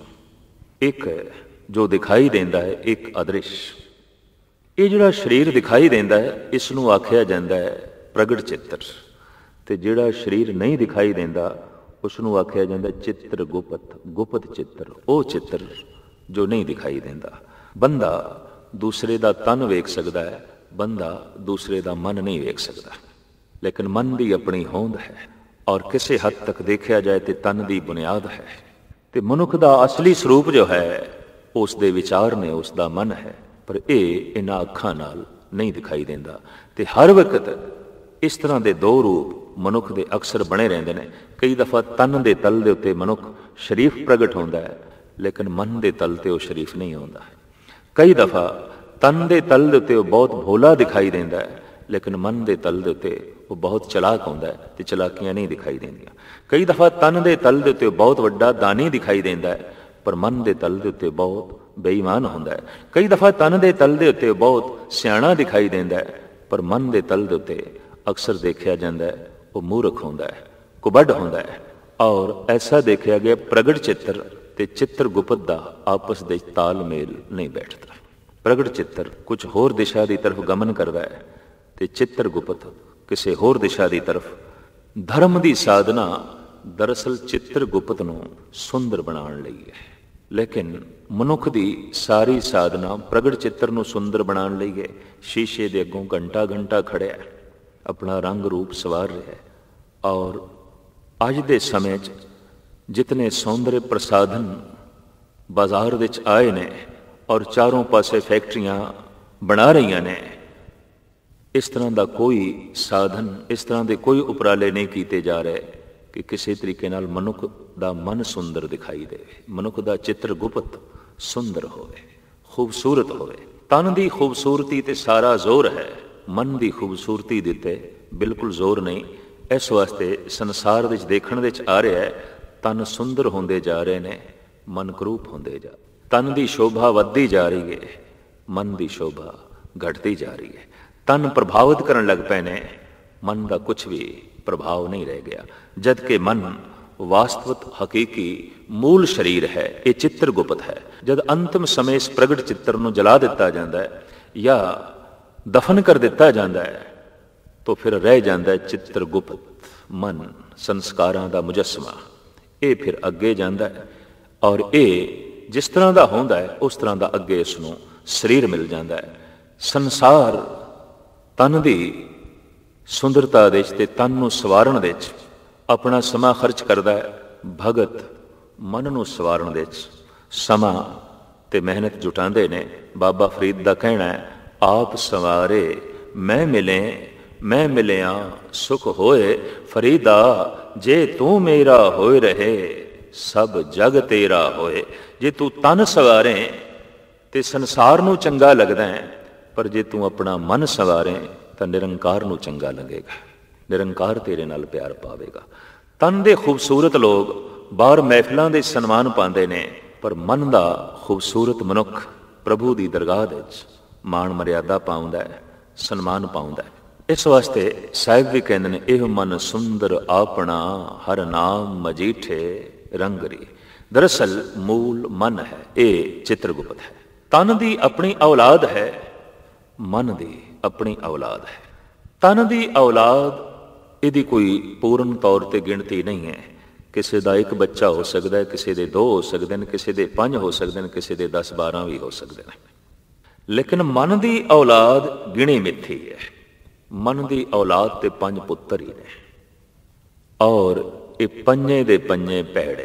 ਇੱਕ ਜੋ ਦਿਖਾਈ ਦਿੰਦਾ ਹੈ, ਇੱਕ ਅਦ੍ਰਿਸ਼। ਇਹ ਜਿਹੜਾ ਸਰੀਰ ਦਿਖਾਈ ਦਿੰਦਾ ਹੈ ਇਸ ਨੂੰ ਆਖਿਆ ਜਾਂਦਾ ਹੈ ਪ੍ਰਗਟ ਚਿੱਤਰ, ਤੇ ਜਿਹੜਾ ਸਰੀਰ ਨਹੀਂ ਦਿਖਾਈ ਦਿੰਦਾ ਉਸ ਨੂੰ ਆਖਿਆ ਜਾਂਦਾ ਚਿੱਤਰ ਗੁਪਤ, ਗੁਪਤ ਚਿੱਤਰ, ਉਹ ਚਿੱਤਰ ਜੋ ਨਹੀਂ ਦਿਖਾਈ ਦਿੰਦਾ। ਬੰਦਾ ਦੂਸਰੇ ਦਾ ਤਨ ਵੇਖ ਸਕਦਾ ਹੈ, ਬੰਦਾ ਦੂਸਰੇ ਦਾ ਮਨ ਨਹੀਂ ਵੇਖ ਸਕਦਾ। ਲੇਕਿਨ ਮਨ ਦੀ ਆਪਣੀ ਹੋਂਦ ਹੈ, ਔਰ ਕਿਸੇ ਹੱਦ ਤੱਕ ਦੇਖਿਆ ਜਾਏ ਤੇ ਤਨ ਦੀ ਬੁਨਿਆਦ ਹੈ। ਤੇ ਮਨੁੱਖ ਦਾ ਅਸਲੀ ਸਰੂਪ ਜੋ ਹੈ ਉਸ ਦੇ ਵਿਚਾਰ ਨੇ, ਉਸ ਦਾ ਮਨ ਹੈ, ਪਰ ਇਹ ਇਹਨਾਂ ਅੱਖਾਂ ਨਾਲ ਨਹੀਂ ਦਿਖਾਈ ਦਿੰਦਾ। ਤੇ ਹਰ ਵਕਤ ਇਸ ਤਰ੍ਹਾਂ ਦੇ ਦੋ ਰੂਪ ਮਨੁੱਖ ਦੇ ਅਕਸਰ ਬਣੇ ਰਹਿੰਦੇ ਨੇ। ਕਈ ਦਫਾ ਤਨ ਦੇ ਤਲ ਦੇ ਉੱਤੇ ਮਨੁੱਖ ਸ਼ਰੀਫ ਪ੍ਰਗਟ ਹੁੰਦਾ ਹੈ, ਲੇਕਿਨ ਮਨ ਦੇ ਤਲ ਤੇ ਉਹ ਸ਼ਰੀਫ ਨਹੀਂ ਹੁੰਦਾ। ਕਈ ਦਫਾ ਤਨ ਦੇ ਤਲ ਦੇ ਉੱਤੇ ਉਹ ਬਹੁਤ ਭੋਲਾ ਦਿਖਾਈ ਦਿੰਦਾ ਹੈ, ਲੇਕਿਨ ਮਨ ਦੇ ਤਲ ਦੇ ਉੱਤੇ ਉਹ ਬਹੁਤ ਚਲਾਕ ਹੁੰਦਾ ਹੈ ਤੇ ਚਲਾਕੀਆਂ ਨਹੀਂ ਦਿਖਾਈ ਦਿੰਦੀਆਂ। ਕਈ ਦਫਾ ਤਨ ਦੇ ਤਲ ਦੇ ਉੱਤੇ ਉਹ ਬਹੁਤ ਵੱਡਾ ਦਾਨੀ ਦਿਖਾਈ ਦਿੰਦਾ ਹੈ, ਪਰ ਮਨ ਦੇ ਤਲ ਦੇ ਉੱਤੇ ਬਹੁਤ ਬੇਈਮਾਨ ਹੁੰਦਾ ਹੈ। ਕਈ ਦਫਾ ਤਨ ਦੇ ਤਲ ਦੇ ਉੱਤੇ ਬਹੁਤ ਸਿਆਣਾ ਦਿਖਾਈ ਦਿੰਦਾ ਹੈ, ਪਰ ਮਨ ਦੇ ਤਲ ਦੇ ਉੱਤੇ ਅਕਸਰ ਦੇਖਿਆ ਜਾਂਦਾ ਹੈ ਉਹ ਮੂਰਖ ਹੁੰਦਾ ਹੈ, ਕੁਬੱਡ ਹੁੰਦਾ ਹੈ। ਔਰ ਐਸਾ ਦੇਖਿਆ ਗਿਆ ਪ੍ਰਗਟ ਚਿੱਤਰ ਤੇ ਚਿੱਤਰ ਗੁਪਤ ਦਾ ਆਪਸ ਦੇ ਤਾਲਮੇਲ ਨਹੀਂ ਬੈਠਦਾ। ਪ੍ਰਗਟ ਚਿੱਤਰ ਕੁਝ ਹੋਰ ਦਿਸ਼ਾ ਦੀ ਤਰਫ ਗਮਨ ਕਰਦਾ ਹੈ ਤੇ ਚਿੱਤਰ ਗੁਪਤ ਕਿਸੇ ਹੋਰ ਦਿਸ਼ਾ ਦੀ ਤਰਫ। ਧਰਮ ਦੀ ਸਾਧਨਾ ਦਰਅਸਲ ਚਿੱਤਰ ਗੁਪਤ ਨੂੰ ਸੁੰਦਰ ਬਣਾਉਣ ਲਈ ਹੈ, ਲੇਕਿਨ ਮਨੁੱਖ ਦੀ ਸਾਰੀ ਸਾਧਨਾ ਪ੍ਰਗਟ ਚਿੱਤਰ ਨੂੰ ਸੁੰਦਰ ਬਣਾਉਣ ਲਈ ਹੈ। ਸ਼ੀਸ਼ੇ ਦੇ ਅੱਗੋਂ ਘੰਟਾ ਘੰਟਾ ਖੜਿਆ, ਆਪਣਾ ਰੰਗ ਰੂਪ ਸਵਾਰ ਰਿਹਾ। ਔਰ ਅੱਜ ਦੇ ਸਮੇਂ 'ਚ ਜਿਤਨੇ ਸੌਂਦਰਯ ਪ੍ਰਸਾਧਨ ਬਾਜ਼ਾਰ ਵਿੱਚ ਆਏ ਨੇ ਔਰ ਚਾਰੋਂ ਪਾਸੇ ਫੈਕਟਰੀਆਂ ਬਣਾ ਰਹੀਆਂ ਨੇ, ਇਸ ਤਰ੍ਹਾਂ ਦਾ ਕੋਈ ਸਾਧਨ, ਇਸ ਤਰ੍ਹਾਂ ਦੇ ਕੋਈ ਉਪਰਾਲੇ ਨਹੀਂ ਕੀਤੇ ਜਾ ਰਹੇ ਕਿ ਕਿਸੇ ਤਰੀਕੇ ਨਾਲ ਮਨੁੱਖ ਦਾ ਮਨ ਸੁੰਦਰ ਦਿਖਾਈ ਦੇਵੇ, ਮਨੁੱਖ ਦਾ ਚਿੱਤਰ ਗੁਪਤ ਸੁੰਦਰ ਹੋਵੇ, ਖੂਬਸੂਰਤ ਹੋਵੇ। ਤਨ ਦੀ ਖੂਬਸੂਰਤੀ ਤੇ ਸਾਰਾ ਜ਼ੋਰ ਹੈ, ਮਨ ਦੀ ਖੂਬਸੂਰਤੀ ਦੇ ਉੱਤੇ ਬਿਲਕੁਲ ਜ਼ੋਰ ਨਹੀਂ। ਇਸ ਵਾਸਤੇ ਸੰਸਾਰ ਵਿੱਚ ਦੇਖਣ ਵਿੱਚ ਆ ਰਿਹਾ ਹੈ ਤਨ ਸੁੰਦਰ ਹੁੰਦੇ ਜਾ ਰਹੇ ਨੇ, ਮਨ ਕਰੂਪ ਹੁੰਦੇ ਜਾ। ਤਨ ਦੀ ਸ਼ੋਭਾ ਵੱਧਦੀ ਜਾ ਰਹੀ ਹੈ, ਮਨ ਦੀ ਸ਼ੋਭਾ ਘਟਦੀ ਜਾ ਰਹੀ ਹੈ। ਤਨ ਪ੍ਰਭਾਵਿਤ ਕਰਨ ਲੱਗ ਪਏ ਨੇ, ਮਨ ਦਾ ਕੁਝ ਵੀ ਪ੍ਰਭਾਵ ਨਹੀਂ ਰਹਿ ਗਿਆ। ਜਦ ਕਿ ਮਨ ਵਾਸਤਵਿਕ ਹਕੀਕੀ ਮੂਲ ਸਰੀਰ ਹੈ, ਇਹ ਚਿੱਤਰ ਗੁਪਤ ਹੈ। ਜਦ ਅੰਤਮ ਸਮੇਂ ਇਸ ਪ੍ਰਗਟ ਚਿੱਤਰ ਨੂੰ ਜਲਾ ਦਿੱਤਾ ਜਾਂਦਾ ਹੈ ਜਾਂ ਦਫਨ ਕਰ ਦਿੱਤਾ ਜਾਂਦਾ ਹੈ, ਤਾਂ ਫਿਰ ਰਹਿ ਜਾਂਦਾ ਹੈ ਚਿੱਤਰ ਗੁਪਤ ਮਨ, ਸੰਸਕਾਰਾਂ ਦਾ ਮੁਜੱਸਮਾ। ਇਹ ਫਿਰ ਅੱਗੇ ਜਾਂਦਾ ਹੈ ਔਰ ਇਹ ਜਿਸ ਤਰ੍ਹਾਂ ਦਾ ਹੁੰਦਾ ਹੈ ਉਸ ਤਰ੍ਹਾਂ ਦਾ ਅੱਗੇ ਇਸ ਨੂੰ ਸਰੀਰ ਮਿਲ ਜਾਂਦਾ ਹੈ। ਸੰਸਾਰ ਤਨ ਦੀ ਸੁੰਦਰਤਾ ਦੇ ਵਿੱਚ ਤੇ ਤਨ ਨੂੰ ਸਵਾਰਨ ਦੇ ਵਿੱਚ ਆਪਣਾ ਸਮਾਂ ਖਰਚ ਕਰਦਾ ਹੈ। ਭਗਤ ਮਨ ਨੂੰ ਸਵਾਰਨ ਦੇ ਵਿੱਚ ਸਮਾਂ ਤੇ ਮਿਹਨਤ ਜੁਟਾਉਂਦੇ ਨੇ। ਬਾਬਾ ਫਰੀਦ ਦਾ ਕਹਿਣਾ ਹੈ, ਆਪ ਸਵਾਰੇ ਮੈਂ ਮਿਲਿਆ ਸੁਖ ਹੋਏ ਫਰੀਦਾ, ਜੇ ਤੂੰ ਮੇਰਾ ਹੋਏ ਰਹੇ ਸਭ ਜਗ ਤੇਰਾ ਹੋਏ। ਜੇ ਤੂੰ ਤਨ ਸਵਾਰੇ ਤੇ ਸੰਸਾਰ ਨੂੰ ਚੰਗਾ ਲੱਗਦਾ ਹੈ, ਪਰ ਜੇ ਤੂੰ ਆਪਣਾ ਮਨ ਸਵਾਰੇ ਤਾਂ ਨਿਰੰਕਾਰ ਨੂੰ ਚੰਗਾ ਲੱਗੇਗਾ, ਨਿਰੰਕਾਰ ਤੇਰੇ ਨਾਲ ਪਿਆਰ ਪਾਵੇਗਾ। ਤਨ ਦੇ ਖੂਬਸੂਰਤ ਲੋਕ ਬਾਹਰ ਮਹਿਫਿਲਾਂ ਦੇ ਸਨਮਾਨ ਪਾਉਂਦੇ ਨੇ, ਪਰ ਮਨ ਦਾ ਖੂਬਸੂਰਤ ਮਨੁੱਖ ਪ੍ਰਭੂ ਦੀ ਦਰਗਾਹ ਵਿੱਚ ਮਾਣ ਮਰਿਆਦਾ ਪਾਉਂਦਾ ਹੈ, ਸਨਮਾਨ ਪਾਉਂਦਾ ਹੈ। ਇਸ ਵਾਸਤੇ ਸਾਹਿਬ ਵੀ ਕਹਿੰਦੇ ਨੇ, ਇਹ ਮਨ ਸੁੰਦਰ ਆਪਣਾ ਹਰ ਨਾਮ ਮਜੀਠੇ ਰੰਗਰੀ। ਦਰਅਸਲ ਮੂਲ ਮਨ ਹੈ, ਇਹ ਚਿੱਤਰਗੁਪਤ ਹੈ। ਤਨ ਦੀ ਆਪਣੀ ਔਲਾਦ ਹੈ, ਮਨ ਦੀ ਆਪਣੀ ਔਲਾਦ ਹੈ। ਤਨ ਦੀ ਔਲਾਦ ਇਹਦੀ ਕੋਈ ਪੂਰਨ ਤੌਰ ਤੇ ਗਿਣਤੀ ਨਹੀਂ ਹੈ। ਕਿਸੇ ਦਾ ਇੱਕ ਬੱਚਾ ਹੋ ਸਕਦਾ ਹੈ, ਕਿਸੇ ਦੇ 2 ਹੋ ਸਕਦੇ ਨੇ, ਕਿਸੇ ਦੇ 5 ਹੋ ਸਕਦੇ ਨੇ, ਕਿਸੇ ਦੇ 10-12 ਵੀ ਹੋ ਸਕਦੇ ਨੇ। ਲੇਕਿਨ ਮਨ ਦੀ ਔਲਾਦ ਗਿਣੀ ਮਿੱਥੀ ਹੈ। ਮਨ ਦੀ ਔਲਾਦ ਤੇ 5 ਪੁੱਤਰ ਹੀ ਨੇ, ਔਰ ਇਹ 5 ਦੇ 5 ਭੈੜੇ।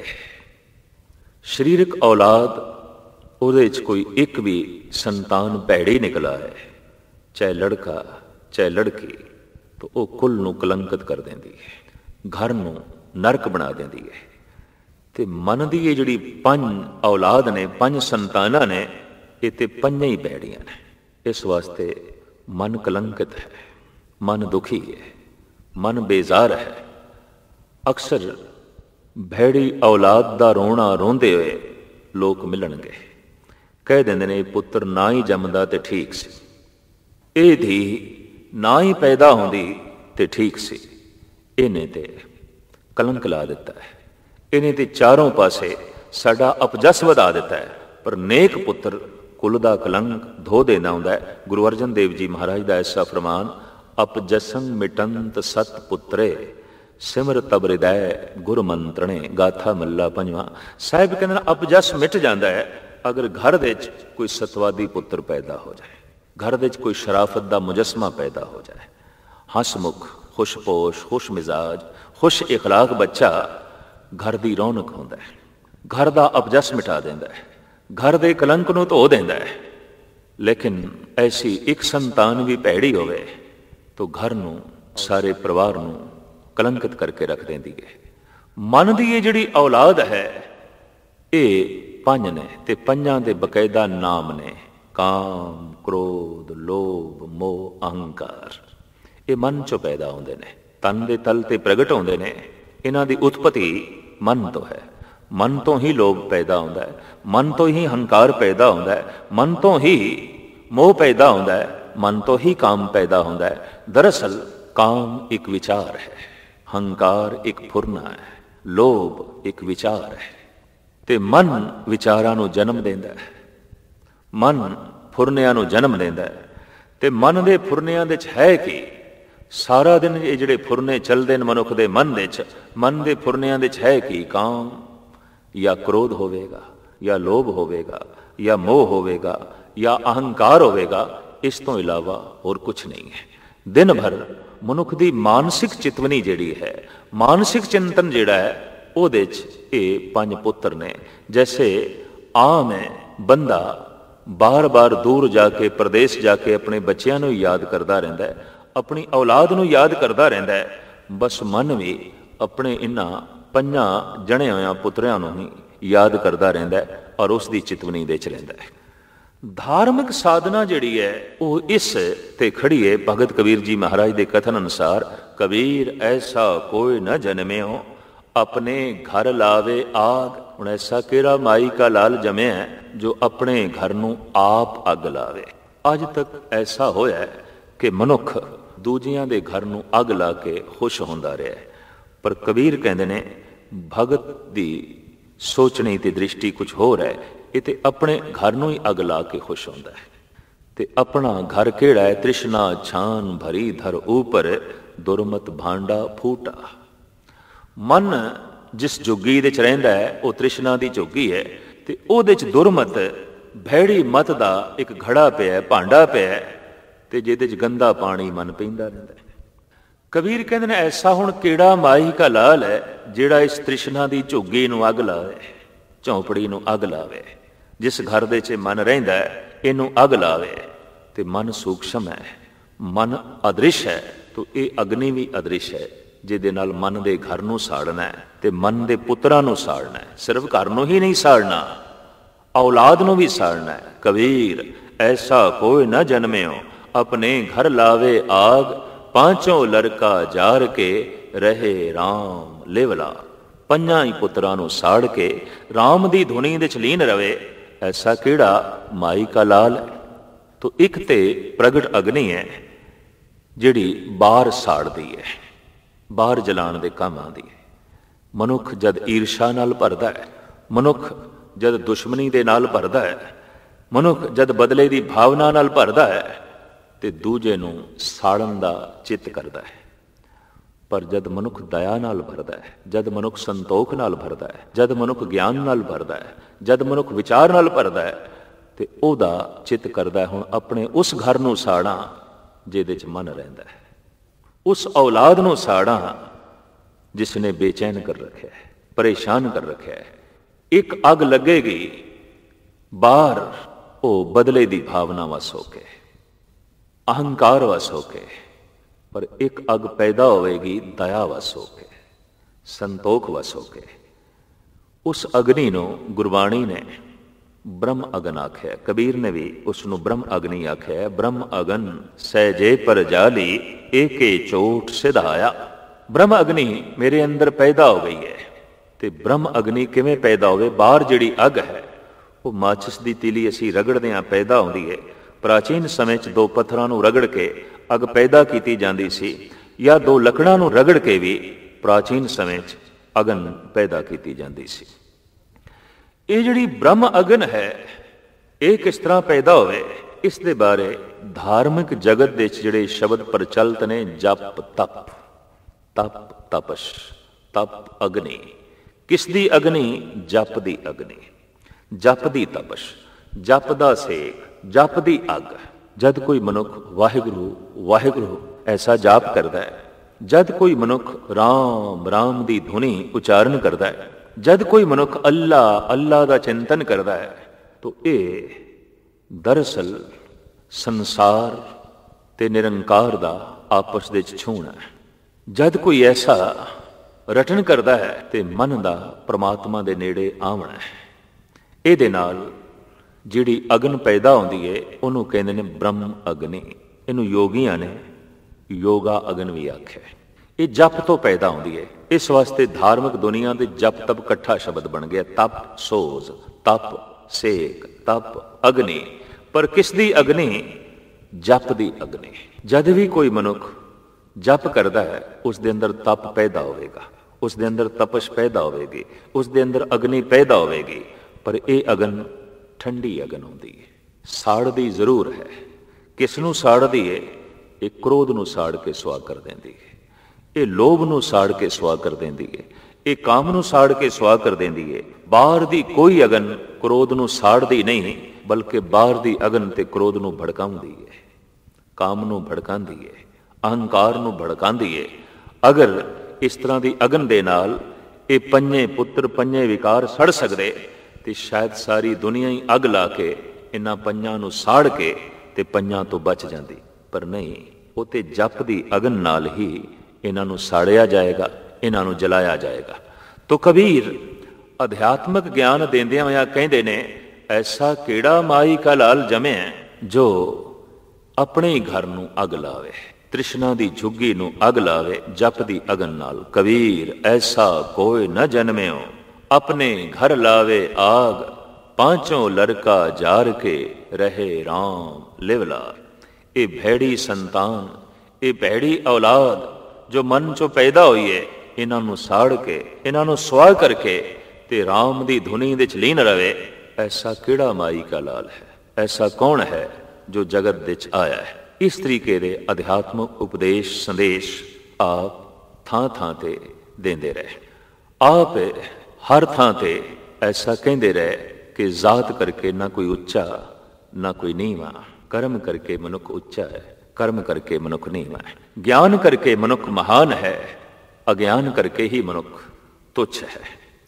ਸਰੀਰਕ ਔਲਾਦ ਉਹਦੇ 'ਚ ਕੋਈ ਇੱਕ ਵੀ ਸੰਤਾਨ ਭੈੜੀ ਨਿਕਲਾ ਹੈ, ਚਾਹੇ ਲੜਕਾ ਚਾਹੇ ਲੜਕੀ, ਤਾਂ ਉਹ ਕੁਲ ਨੂੰ ਕਲੰਕਿਤ ਕਰ ਦਿੰਦੀ ਹੈ, ਘਰ ਨੂੰ ਨਰਕ ਬਣਾ ਦਿੰਦੀ ਹੈ। ਤੇ ਮਨ ਦੀ ਇਹ ਜਿਹੜੀ 5 ਔਲਾਦ ਨੇ, 5 ਸੰਤਾਨਾਂ ਨੇ, ਇਹ ਤੇ 5 ਹੀ ਭੈੜੀਆਂ ਨੇ। ਇਸ ਵਾਸਤੇ ਮਨ ਕਲੰਕਿਤ ਹੈ, ਮਨ ਦੁਖੀ ਹੈ, ਮਨ ਬੇਜ਼ਾਰ ਹੈ। ਅਕਸਰ ਭੈੜੀ ਔਲਾਦ ਦਾ ਰੋਣਾ ਰੋਂਦੇ ਹੋਏ ਲੋਕ ਮਿਲਣਗੇ, ਕਹਿ ਦਿੰਦੇ ਨੇ ਪੁੱਤਰ ਨਾ ਹੀ ਜੰਮਦਾ ਤੇ ਠੀਕ ਸੀ, ਇਹ ਧੀ ਨਾ ਹੀ ਪੈਦਾ ਹੁੰਦੀ ਤੇ ਠੀਕ ਸੀ। ਇਹਨੇ ਤੇ ਕਲੰਕ ਲਾ ਦਿੱਤਾ ਹੈ, ਇਹਨੇ ਤੇ ਚਾਰੋਂ ਪਾਸੇ ਸਾਡਾ ਅਪਜਸ ਵਧਾ ਦਿੱਤਾ ਹੈ। ਪਰ ਨੇਕ ਪੁੱਤਰ ਕੁਲ ਦਾ ਕਲੰਕ ਧੋ ਦੇਣਾ ਹੁੰਦਾ ਹੈ। ਗੁਰੂ ਅਰਜਨ ਦੇਵ ਜੀ ਮਹਾਰਾਜ ਦਾ ਐਸਾ ਫਰਮਾਨ, ਅਪਜਸੰ ਮਿਟੰਤ ਸਤ ਪੁੱਤਰੇ ਸਿਮਰ ਤਬ ਹਿਰਦੈ ਗੁਰ ਮੰਤਰਣੇ, ਗਾਥਾ ਮੱਲਾ ਪੰਜਵਾਂ। ਸਾਹਿਬ ਕਹਿੰਦੇ ਨੇ ਅਪਜਸ ਮਿਟ ਜਾਂਦਾ ਹੈ ਅਗਰ ਘਰ ਦੇ ਵਿੱਚ ਕੋਈ ਸਤਵਾਦੀ ਪੁੱਤਰ ਪੈਦਾ ਹੋ ਜਾਏ, ਘਰ ਦੇ ਵਿੱਚ ਕੋਈ ਸ਼ਰਾਫਤ ਦਾ ਮੁਜਸਮਾ ਪੈਦਾ ਹੋ ਜਾਏ। ਹਸਮੁਖ, ਖੁਸ਼ਪੋਸ਼, ਖੁਸ਼ ਮਿਜ਼ਾਜ, ਖੁਸ਼ ਇਖਲਾਕ ਬੱਚਾ ਘਰ ਦੀ ਰੌਣਕ ਹੁੰਦਾ ਹੈ, ਘਰ ਦਾ ਅਪਜਸ ਮਿਟਾ ਦਿੰਦਾ ਹੈ, ਘਰ ਦੇ ਕਲੰਕ ਨੂੰ ਧੋ ਦਿੰਦਾ ਹੈ। ਲੇਕਿਨ ਐਸੀ ਇੱਕ ਸੰਤਾਨ ਵੀ ਭੈੜੀ ਹੋਵੇ ਤਾਂ ਘਰ ਨੂੰ, ਸਾਰੇ ਪਰਿਵਾਰ ਨੂੰ ਕਲੰਕਿਤ ਕਰਕੇ ਰੱਖ ਦਿੰਦੀ ਹੈ। ਮਨ ਦੀ ਇਹ ਜਿਹੜੀ ਔਲਾਦ ਹੈ ਇਹ ਪੰਜ ਨੇ, ਤੇ ਪੰਜਾਂ ਦੇ ਬਕਾਇਦਾ ਨਾਮ ਨੇ, ਕਾਮ, ਕ੍ਰੋਧ, ਲੋਭ, ਮੋਹ, ਅਹੰਕਾਰ। ਇਹ ਮਨ ਚੋਂ ਪੈਦਾ ਹੁੰਦੇ ਨੇ, ਤਨ ਦੇ ਤਲ ਤੇ ਪ੍ਰਗਟ ਹੁੰਦੇ ਨੇ। ਇਹਨਾਂ ਦੀ ਉਤਪਤੀ ਮਨ ਤੋਂ ਹੈ। ਮਨ ਤੋਂ ਹੀ ਲੋਭ ਪੈਦਾ ਹੁੰਦਾ ਹੈ, ਮਨ ਤੋਂ ਹੀ ਹੰਕਾਰ ਪੈਦਾ ਹੁੰਦਾ ਹੈ, ਮਨ ਤੋਂ ਹੀ ਮੋਹ ਪੈਦਾ ਹੁੰਦਾ ਹੈ, ਮਨ ਤੋਂ ਹੀ ਕਾਮ ਪੈਦਾ ਹੁੰਦਾ ਹੈ। ਦਰਅਸਲ ਕਾਮ ਇੱਕ ਵਿਚਾਰ ਹੈ, ਹੰਕਾਰ ਇੱਕ ਫੁਰਨਾ ਹੈ, ਲੋਭ ਇੱਕ ਵਿਚਾਰ ਹੈ। ਤੇ ਮਨ ਵਿਚਾਰਾਂ ਨੂੰ ਜਨਮ ਦਿੰਦਾ ਹੈ, ਮਨ ਫੁਰਨਿਆਂ ਨੂੰ ਜਨਮ ਦਿੰਦਾ ਹੈ। ਤੇ ਮਨ ਦੇ ਫੁਰਨਿਆਂ ਦੇ 'ਚ ਹੈ ਕਿ ਸਾਰਾ ਦਿਨ ਇਹ ਜਿਹੜੇ ਫੁਰਨੇ ਚੱਲਦੇ ਨੇ ਮਨੁੱਖ ਦੇ ਮਨ ਦੇ 'ਚ, ਮਨ ਦੇ ਫੁਰਨਿਆਂ ਦੇ 'ਚ ਹੈ ਕਿ ਕਾਮ ਜਾਂ ਕ੍ਰੋਧ ਹੋਵੇਗਾ, ਜਾਂ ਲੋਭ ਹੋਵੇਗਾ, ਜਾਂ ਮੋਹ ਹੋਵੇਗਾ, ਜਾਂ ਅਹੰਕਾਰ ਹੋਵੇਗਾ। ਇਸ ਤੋਂ ਇਲਾਵਾ ਹੋਰ ਕੁਛ ਨਹੀਂ ਹੈ। ਦਿਨ ਭਰ ਮਨੁੱਖ ਦੀ ਮਾਨਸਿਕ ਚਿਤਵਨੀ ਜਿਹੜੀ ਹੈ, ਮਾਨਸਿਕ ਚਿੰਤਨ ਜਿਹੜਾ ਹੈ, ਉਹਦੇ 'ਚ ਇਹ ਪੰਜ ਪੁੱਤਰ ਨੇ। ਜੈਸੇ ਆਮ ਹੈ ਬੰਦਾ ਬਾਰ-ਬਾਰ ਦੂਰ ਜਾ ਕੇ, ਪ੍ਰਦੇਸ਼ ਜਾ ਕੇ ਆਪਣੇ ਬੱਚਿਆਂ ਨੂੰ ਯਾਦ ਕਰਦਾ ਰਹਿੰਦਾ ਹੈ, ਆਪਣੀ ਔਲਾਦ ਨੂੰ ਯਾਦ ਕਰਦਾ ਰਹਿੰਦਾ ਹੈ। ਬਸ ਮਨ ਵੀ ਆਪਣੇ ਇਹਨਾਂ ਪੰਜਾਂ ਜਣੇ ਹੋਇਆਂ ਪੁੱਤਰਿਆਂ ਨੂੰ ਹੀ ਯਾਦ ਕਰਦਾ ਰਹਿੰਦਾ ਹੈ ਔਰ ਉਸ ਦੀ ਚਿਤਵਨੀ ਦੇ 'ਚ ਰਹਿੰਦਾ ਹੈ। ਧਾਰਮਿਕ ਸਾਧਨਾ ਜਿਹੜੀ ਹੈ ਉਹ ਇਸ ਤੇ ਖੜੀ ਹੈ। ਭਗਤ ਕਬੀਰ ਜੀ ਮਹਾਰਾਜ ਦੇ ਕਥਨ ਅਨੁਸਾਰ, ਕਬੀਰ ਐਸਾ ਕੋਈ ਨਾ ਜਨਮਿਓ ਆਪਣੇ ਘਰ ਲਾਵੇ ਆਗ। ਹੁਣ ਐਸਾ ਕਿਹੜਾ ਮਾਈ ਕਾ ਲਾਲ ਜਮਿਆ ਜੋ ਆਪਣੇ ਘਰ ਨੂੰ ਆਪ ਅੱਗ ਲਾਵੇ। ਅੱਜ ਤੱਕ ਐਸਾ ਹੋਇਆ ਕਿ ਮਨੁੱਖ ਦੂਜਿਆਂ ਦੇ ਘਰ ਨੂੰ ਅੱਗ ਲਾ ਕੇ ਖੁਸ਼ ਹੁੰਦਾ ਰਿਹਾ, ਪਰ ਕਬੀਰ ਕਹਿੰਦੇ ਨੇ ਭਗਤ ਦੀ ਸੋਚਣੀ ਤੇ ਦ੍ਰਿਸ਼ਟੀ ਕੁਝ ਹੋਰ ਹੈ। ਇਹ ਤੇ ਆਪਣੇ ਘਰ ਨੂੰ ਹੀ ਅੱਗ ਲਾ ਕੇ ਖੁਸ਼ ਹੁੰਦਾ ਹੈ। ਤੇ ਆਪਣਾ ਘਰ ਕਿਹੜਾ ਹੈ? ਤ੍ਰਿਸ਼ਨਾ ਛਾਨ ਭਰੀ ਧਰ ਉਪਰ, ਦੁਰਮਤ ਭਾਂਡਾ ਫੂਟਾ। ਮਨ ਜਿਸ ਝੁੱਗੀ ਦੇ 'ਚ ਰਹਿੰਦਾ ਹੈ ਉਹ ਤ੍ਰਿਸ਼ਨਾ ਦੀ ਝੁੱਗੀ ਹੈ, ਤੇ ਉਹਦੇ 'ਚ ਦੁਰਮਤ ਭੈੜੀ ਮਤ ਦਾ ਇੱਕ ਘੜਾ ਪਿਆ, ਭਾਂਡਾ ਪਿਆ, ਤੇ ਜਿਹਦੇ 'ਚ ਗੰਦਾ ਪਾਣੀ ਮਨ ਪੀਂਦਾ ਰਹਿੰਦਾ ਹੈ। ਕਬੀਰ ਕਹਿੰਦੇ ਨੇ ਐਸਾ ਹੁਣ ਕਿਹੜਾ ਮਾਈ ਕਾ ਲਾਲ ਹੈ ਜਿਹੜਾ ਇਸ ਤ੍ਰਿਸ਼ਨਾ ਦੀ ਝੁੱਗੀ ਨੂੰ ਅੱਗ ਲਾਵੇ, ਝੌਂਪੜੀ ਨੂੰ ਅੱਗ ਲਾਵੇ। ਜਿਸ ਘਰ ਦੇ 'ਚ ਮਨ ਰਹਿੰਦਾ ਹੈ ਇਹਨੂੰ ਅੱਗ ਲਾਵੇ। ਤੇ ਮਨ ਸੂਖਸ਼ਮ ਹੈ, ਮਨ ਅਦ੍ਰਿਸ਼ ਹੈ, ਤਾਂ ਇਹ ਅਗਨੀ ਵੀ ਅਦ੍ਰਿਸ਼ ਹੈ ਜਿਹਦੇ ਨਾਲ ਮਨ ਦੇ ਘਰ ਨੂੰ ਸਾੜਨਾ ਹੈ ਤੇ ਮਨ ਦੇ ਪੁੱਤਰਾਂ ਨੂੰ ਸਾੜਨਾ ਹੈ। ਸਿਰਫ ਘਰ ਨੂੰ ਹੀ ਨਹੀਂ ਸਾੜਨਾ, ਔਲਾਦ ਨੂੰ ਵੀ ਸਾੜਨਾ ਹੈ। ਕਬੀਰ ਐਸਾ ਕੋਈ ਨਾ ਜਨਮਿਓ ਆਪਣੇ ਘਰ ਲਾਵੇ ਆਗ, ਪਾਂਚੋਂ ਲੜਕਾ ਜਾਰ ਕੇ ਰਹੇ ਰਾਮ ਲੇਵਲਾ। ਪੰਜਾਂ ਹੀ ਪੁੱਤਰਾਂ ਨੂੰ ਸਾੜ ਕੇ ਰਾਮ ਦੀ ਧੁਨੀ ਦੇ 'ਚ ਲੀਨ ਰਵੇ। ਐਸਾ ਕਿਹੜਾ ਮਾਈ ਕਾ ਲਾਲ। ਤੋ ਇੱਕ ਤੇ ਪ੍ਰਗਟ ਅਗਨੀ ਹੈ ਜਿਹੜੀ ਬਾਹਰ ਸਾੜਦੀ ਹੈ, ਬਾਹਰ ਜਲਾਉਣ ਦੇ ਕੰਮ ਆਉਂਦੀ ਹੈ। ਮਨੁੱਖ ਜਦ ਈਰਸ਼ਾ ਨਾਲ ਭਰਦਾ ਹੈ, ਮਨੁੱਖ ਜਦ ਦੁਸ਼ਮਣੀ ਦੇ ਨਾਲ ਭਰਦਾ ਹੈ, ਮਨੁੱਖ ਜਦ ਬਦਲੇ ਦੀ ਭਾਵਨਾ ਨਾਲ ਭਰਦਾ ਹੈ ਤੇ ਦੂਜੇ ਨੂੰ ਸਾੜਨ ਦਾ ਚਿੱਤ ਕਰਦਾ ਹੈ। ਪਰ ਜਦ ਮਨੁੱਖ ਦਇਆ ਨਾਲ ਭਰਦਾ ਹੈ, ਜਦ ਮਨੁੱਖ ਸੰਤੋਖ ਨਾਲ ਭਰਦਾ ਹੈ, ਜਦ ਮਨੁੱਖ ਗਿਆਨ ਨਾਲ ਭਰਦਾ ਹੈ, ਜਦ ਮਨੁੱਖ ਵਿਚਾਰ ਨਾਲ ਭਰਦਾ ਹੈ, ਤੇ ਉਹਦਾ ਚਿੱਤ ਕਰਦਾ ਹੈ ਹੁਣ ਆਪਣੇ ਉਸ ਘਰ ਨੂੰ ਸਾੜਾਂ ਜਿਹਦੇ 'ਚ ਮਨ ਰਹਿੰਦਾ ਹੈ, ਉਸ ਔਲਾਦ ਨੂੰ ਸਾੜਾਂ ਜਿਸ ਨੇ ਬੇਚੈਨ ਕਰ ਰੱਖਿਆ ਹੈ, ਪਰੇਸ਼ਾਨ ਕਰ ਰੱਖਿਆ ਹੈ। ਇੱਕ ਅੱਗ ਲੱਗੇਗੀ ਬਾਹਰ, ਉਹ ਬਦਲੇ ਦੀ ਭਾਵਨਾ ਵਸ ਹੋ ਕੇ, ਅਹੰਕਾਰ ਵਸ ਹੋ ਕੇ, ਪਰ ਇੱਕ ਅੱਗ ਪੈਦਾ ਹੋਵੇਗੀ ਦਇਆ ਵਸ ਹੋ ਕੇ, ਸੰਤੋਖ ਵਸ ਹੋ ਕੇ। ਉਸ ਅਗਨੀ ਨੂੰ ਗੁਰਬਾਣੀ ਨੇ ਬ੍ਰਹਮ ਅਗਨ ਆਖਿਆ, ਕਬੀਰ ਨੇ ਵੀ ਉਸ ਨੂੰ ਬ੍ਰਹਮ ਅਗਨੀ ਆਖਿਆ। ਬ੍ਰਹਮ ਅਗਨ ਸਹਿਜੇ ਪਰ ਜਾਲੀ, ਏਕੇ ਚੋਟ ਸਿਧਾਇਆ। ਬ੍ਰਹਮ ਅਗਨੀ ਮੇਰੇ ਅੰਦਰ ਪੈਦਾ ਹੋ ਗਈ ਹੈ। ਤੇ ਬ੍ਰਹਮ ਅਗਨੀ ਕਿਵੇਂ ਪੈਦਾ ਹੋਵੇ? ਬਾਹਰ ਜਿਹੜੀ ਅੱਗ ਹੈ ਉਹ ਮਾਚਿਸ ਦੀ ਤੀਲੀ ਅਸੀਂ ਰਗੜਦੇ ਹਾਂ, ਪੈਦਾ ਹੁੰਦੀ ਹੈ। ਪ੍ਰਾਚੀਨ ਸਮੇਂ 'ਚ ਦੋ ਪੱਥਰਾਂ ਨੂੰ ਰਗੜ ਕੇ ਅੱਗ ਪੈਦਾ ਕੀਤੀ ਜਾਂਦੀ ਸੀ, ਜਾਂ ਦੋ ਲੱਕੜਾਂ ਨੂੰ ਰਗੜ ਕੇ ਵੀ ਪ੍ਰਾਚੀਨ ਸਮੇਂ 'ਚ ਅਗਨ ਪੈਦਾ ਕੀਤੀ ਜਾਂਦੀ ਸੀ। ਇਹ ਜਿਹੜੀ ਬ੍ਰਹਮ ਅਗਨ ਹੈ ਇਹ ਕਿਸ ਤਰ੍ਹਾਂ ਪੈਦਾ ਹੋਵੇ, ਇਸ ਦੇ ਬਾਰੇ ਧਾਰਮਿਕ ਜਗਤ ਦੇ ਵਿੱਚ ਜਿਹੜੇ ਸ਼ਬਦ ਪ੍ਰਚਲਿਤ ਨੇ, ਜਪ ਤਪ, ਤਪ ਤਪਸ਼, ਤਪ ਅਗਨੀ। ਕਿਸ ਦੀ ਅਗਨੀ? ਜਪ ਦੀ ਅਗਨੀ, ਜਪ ਦੀ ਤਪਸ਼, ਜਪ ਦਾ ਸੇਕ, ਜਪ ਦੀ ਅੱਗ। ਜਦ ਕੋਈ ਮਨੁੱਖ ਵਾਹਿਗੁਰੂ ਵਾਹਿਗੁਰੂ ਐਸਾ ਜਾਪ ਕਰਦਾ ਹੈ, ਜਦ ਕੋਈ ਮਨੁੱਖ ਰਾਮ ਰਾਮ ਦੀ ਧੁਨੀ ਉਚਾਰਨ ਕਰਦਾ ਹੈ, ਜਦ ਕੋਈ ਮਨੁੱਖ ਅੱਲਾ ਅੱਲਾ ਦਾ ਚਿੰਤਨ ਕਰਦਾ ਹੈ, ਤਾਂ ਇਹ ਦਰਅਸਲ ਸੰਸਾਰ ਤੇ ਨਿਰੰਕਾਰ ਦਾ ਆਪਸ ਦੇ ਵਿੱਚ ਛੂਹਣਾ ਹੈ। ਜਦ ਕੋਈ ਐਸਾ ਰਟਨ ਕਰਦਾ ਹੈ ਤੇ ਮਨ ਦਾ ਪ੍ਰਮਾਤਮਾ ਦੇ ਨੇੜੇ ਆਉਣਾ ਹੈ। ਇਹਦੇ ਨਾਲ ਜਿਹੜੀ ਅਗਨ ਪੈਦਾ ਹੁੰਦੀ ਹੈ ਉਹਨੂੰ ਕਹਿੰਦੇ ਨੇ ਬ੍ਰਹਮ ਅਗਨੀ। ਇਹਨੂੰ ਯੋਗੀਆਂ ਨੇ ਯੋਗਾ ਅਗਨ ਵੀ ਆਖਿਆ। ਇਹ ਜਪ ਤੋਂ ਪੈਦਾ ਹੁੰਦੀ ਹੈ। ਇਸ ਵਾਸਤੇ ਧਾਰਮਿਕ ਦੁਨੀਆ ਦੇ ਜਪ ਤਪ ਇਕੱਠਾ ਸ਼ਬਦ ਬਣ ਗਿਆ। ਤਪ ਸੋਜ਼, ਤਪ ਸੇਕ, ਤਪ ਅਗਨੀ। ਪਰ ਕਿਸ ਦੀ ਅਗਨੀ? ਜਪ ਦੀ ਅਗਨੀ। ਜਦ ਵੀ ਕੋਈ ਮਨੁੱਖ ਜਪ ਕਰਦਾ ਹੈ ਉਸ ਦੇ ਅੰਦਰ ਤਪ ਪੈਦਾ ਹੋਵੇਗਾ, ਉਸ ਦੇ ਅੰਦਰ ਤਪਸ਼ ਪੈਦਾ ਹੋਵੇਗੀ, ਉਸ ਦੇ ਅੰਦਰ ਅਗਨੀ ਪੈਦਾ ਹੋਵੇਗੀ। ਪਰ ਇਹ ਅਗਨ ਠੰਡੀ ਅਗਨ ਹੁੰਦੀ ਹੈ, ਸਾੜਦੀ ਜ਼ਰੂਰ ਹੈ। ਕਿਸ ਨੂੰ ਸਾੜਦੀ ਹੈ? ਇਹ ਕ੍ਰੋਧ ਨੂੰ ਸਾੜ ਕੇ ਸੁਆਹ ਕਰ ਦਿੰਦੀ ਹੈ, ਇਹ ਲੋਭ ਨੂੰ ਸਾੜ ਕੇ ਸੁਆਹ ਕਰ ਦਿੰਦੀ ਹੈ, ਇਹ ਕਾਮ ਨੂੰ ਸਾੜ ਕੇ ਸੁਆਹ ਕਰ ਦਿੰਦੀ ਹੈ। ਬਾਹਰ ਦੀ ਕੋਈ ਅਗਨ ਕ੍ਰੋਧ ਨੂੰ ਸਾੜਦੀ ਨਹੀਂ, ਬਲਕਿ ਬਾਹਰ ਦੀ ਅਗਨ ਤੇ ਕ੍ਰੋਧ ਨੂੰ ਭੜਕਾਉਂਦੀ ਹੈ, ਕਾਮ ਨੂੰ ਭੜਕਾਉਂਦੀ ਹੈ, ਅਹੰਕਾਰ ਨੂੰ ਭੜਕਾਉਂਦੀ ਹੈ। ਅਗਰ ਇਸ ਤਰ੍ਹਾਂ ਦੀ ਅਗਨ ਦੇ ਨਾਲ ਇਹ ਪੰਜੇ ਪੁੱਤਰ ਪੰਜੇ ਵਿਕਾਰ ਸੜ ਸਕਦੇ ਤੇ ਸ਼ਾਇਦ ਸਾਰੀ ਦੁਨੀਆ ਹੀ ਅੱਗ ਲਾ ਕੇ ਇਹਨਾਂ ਪੰਜਾਂ ਨੂੰ ਸਾੜ ਕੇ ਤੇ ਪੰਜਾਂ ਤੋਂ ਬਚ ਜਾਂਦੀ। ਪਰ ਨਹੀਂ, ਉਹ ਤੇ ਜਪ ਦੀ ਅਗਨ ਨਾਲ ਹੀ ਇਹਨਾਂ ਨੂੰ ਸਾੜਿਆ ਜਾਏਗਾ, ਇਹਨਾਂ ਨੂੰ ਜਲਾਇਆ ਜਾਏਗਾ। ਤੋ ਕਬੀਰ ਅਧਿਆਤਮਕ ਗਿਆਨ ਦਿੰਦਿਆਂ ਹੋਇਆਂ ਕਹਿੰਦੇ ਨੇ, ਐਸਾ ਕਿਹੜਾ ਮਾਈ ਕਾ ਲਾਲ ਜਮਿਆ ਜੋ ਆਪਣੇ ਹੀ ਘਰ ਨੂੰ ਅੱਗ ਲਾਵੇ, ਤ੍ਰਿਸ਼ਨਾ ਦੀ ਝੁੱਗੀ ਨੂੰ ਅੱਗ ਲਾਵੇ ਜਪ ਦੀ ਅਗਨ ਨਾਲ। ਕਬੀਰ ਐਸਾ ਕੋਈ ਨ ਜਨਮਿਓ ਆਪਣੇ ਘਰ ਲਾਵੇ ਆਗ, ਪਾਂਚੋਂ ਲੜਕਾ ਜਾਰ ਕੇ ਰਹੇ ਰਾਮ ਲਿਵਲਾ। ਇਹ ਭੈੜੀ ਸੰਤਾਨ, ਇਹ ਭੈੜੀ ਔਲਾਦ ਜੋ ਮਨ ਚੋਂ ਪੈਦਾ ਹੋਈ ਹੈ, ਇਹਨਾਂ ਨੂੰ ਸਾੜ ਕੇ, ਇਹਨਾਂ ਨੂੰ ਸੁਆਹ ਕਰਕੇ ਤੇ ਰਾਮ ਦੀ ਧੁਨੀ ਦੇ 'ਚ ਲੀਨ ਰਵੇ। ਐਸਾ ਕਿਹੜਾ ਮਾਈ ਕਾ ਲਾਲ ਹੈ? ਐਸਾ ਕੌਣ ਹੈ ਜੋ ਜਗਤ ਦੇ 'ਚ ਆਇਆ ਹੈ? ਇਸ ਤਰੀਕੇ ਦੇ ਅਧਿਆਤਮਕ ਉਪਦੇਸ਼ ਸੰਦੇਸ਼ ਆਪ ਥਾਂ ਥਾਂ ਤੇ ਦਿੰਦੇ ਰਹੇ। ਆਪ ਹਰ ਥਾਂ ਤੇ ਐਸਾ ਕਹਿੰਦੇ ਰਹੇ ਕਿ ਜ਼ਾਤ ਕਰਕੇ ਨਾ ਕੋਈ ਉੱਚਾ ਨਾ ਕੋਈ ਨੀਵਾਂ, ਕਰਮ ਕਰਕੇ ਮਨੁੱਖ ਉੱਚਾ ਹੈ, ਕਰਮ ਕਰਕੇ ਮਨੁੱਖ ਨੀਵਾਂ ਹੈ। ਗਿਆਨ ਕਰਕੇ ਮਨੁੱਖ ਮਹਾਨ ਹੈ, ਅਗਿਆਨ ਕਰਕੇ ਹੀ ਮਨੁੱਖ ਤੁੱਛ ਹੈ।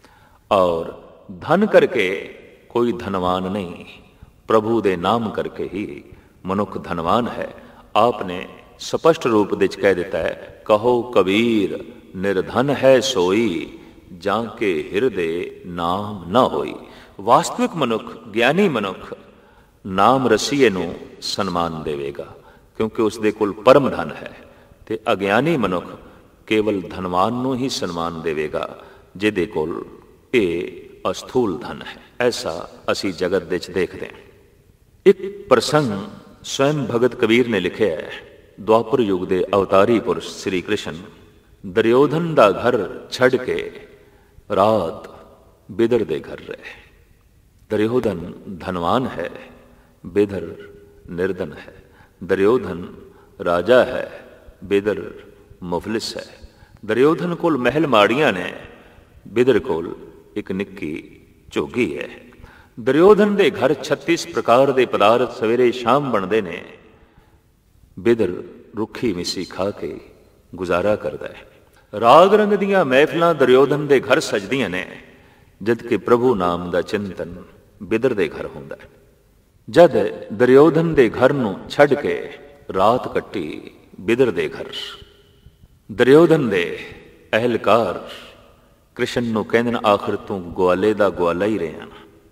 ਔਰ ਧਨ ਕਰਕੇ ਕੋਈ ਧਨਵਾਨ ਨਹੀਂ, ਪ੍ਰਭੂ ਦੇ ਨਾਮ ਕਰਕੇ ਹੀ ਮਨੁੱਖ ਧਨਵਾਨ ਹੈ। ਆਪ ਨੇ ਸਪਸ਼ਟ ਰੂਪ ਵਿੱਚ ਕਹਿ ਦਿੱਤਾ ਹੈ, ਕਹੋ ਕਬੀਰ ਨਿਰਧਨ ਹੈ ਸੋਈ, ਜਾਂ ਕੇ ਹਿਰਦੇ ਨਾਮ ਨਾ ਹੋਈ। ਵਾਸਤਵਿਕ ਮਨੁੱਖ, ਗਿਆਨੀ ਮਨੁੱਖ ਨਾਮ ਰਸੀਏ ਨੂੰ ਸਨਮਾਨ ਦੇਵੇਗਾ ਕਿਉਂਕਿ ਉਸ ਦੇ ਕੋਲ ਪਰਮ ਧਨ ਹੈ, ਤੇ ਅਗਿਆਨੀ ਮਨੁੱਖ ਕੇਵਲ ਧਨਵਾਨ ਨੂੰ ਹੀ ਸਨਮਾਨ ਦੇਵੇਗਾ ਜਿਹਦੇ ਕੋਲ ਇਹ ਅਸਥੂਲ ਧਨ ਹੈ। ਐਸਾ ਅਸੀਂ ਜਗਤ ਵਿੱਚ ਦੇਖਦੇ ਹਾਂ। ਇੱਕ ਪ੍ਰਸੰਗ ਸਵੈੰ ਭਗਤ ਕਬੀਰ ਨੇ ਲਿਖਿਆ ਹੈ। ਦੁਆਪਰ ਯੁੱਗ ਦੇ ਅਵਤਾਰੀ ਪੁਰਸ਼ ਸ੍ਰੀ ਕ੍ਰਿਸ਼ਨ ਦੁਰਯੋਧਨ ਦਾ ਘਰ ਛੱਡ ਕੇ ਰਾਤ ਬਿਦਰ ਦੇ ਘਰ ਰਹੇ। ਦੁਰਯੋਧਨ ਧਨਵਾਨ ਹੈ, ਬਿਦਰ ਨਿਰਧਨ ਹੈ। ਦੁਰਯੋਧਨ ਰਾਜਾ ਹੈ, ਬਿਦਰ ਮੁਫਲਿਸ ਹੈ। ਦੁਰਯੋਧਨ ਕੋਲ ਮਹਿਲ ਮਾੜੀਆਂ ਨੇ, ਬਿਦਰ ਕੋਲ ਇੱਕ ਨਿੱਕੀ ਝੋਗੀ ਹੈ। ਦੁਰਯੋਧਨ ਦੇ ਘਰ 36 ਪ੍ਰਕਾਰ ਦੇ ਪਦਾਰਥ ਸਵੇਰੇ ਸ਼ਾਮ ਬਣਦੇ ਨੇ। ਬਿਦਰ ਰੁੱਖੀ ਮਿੱਸੀ ਖਾ ਕੇ ਗੁਜ਼ਾਰਾ ਕਰਦਾ ਹੈ। ਰਾਗ ਰੰਗ ਦੀਆਂ ਮਹਿਫਲਾਂ ਦੁਰਯੋਧਨ ਦੇ ਘਰ ਸਜਦੀਆਂ ਨੇ, ਜਦ ਕਿ ਪ੍ਰਭੂ ਨਾਮ ਦਾ ਚਿੰਤਨ ਬਿਦਰ ਦੇ ਘਰ ਹੁੰਦਾ ਹੈ। ਜਦ ਦੁਰਯੋਧਨ ਦੇ ਘਰ ਨੂੰ ਛੱਡ ਕੇ ਰਾਤ ਕੱਟੀ ਬਿਦਰ ਦੇ ਘਰ, ਦੁਰਯੋਧਨ ਦੇ ਅਹਿਲਕਾਰ ਕ੍ਰਿਸ਼ਨ ਨੂੰ ਕਹਿੰਦੇ ਨੇ, ਆਖਰ ਤੂੰ ਗਵਾਲੇ ਦਾ ਗਵਾਲਾ ਹੀ ਰਿਹਾ।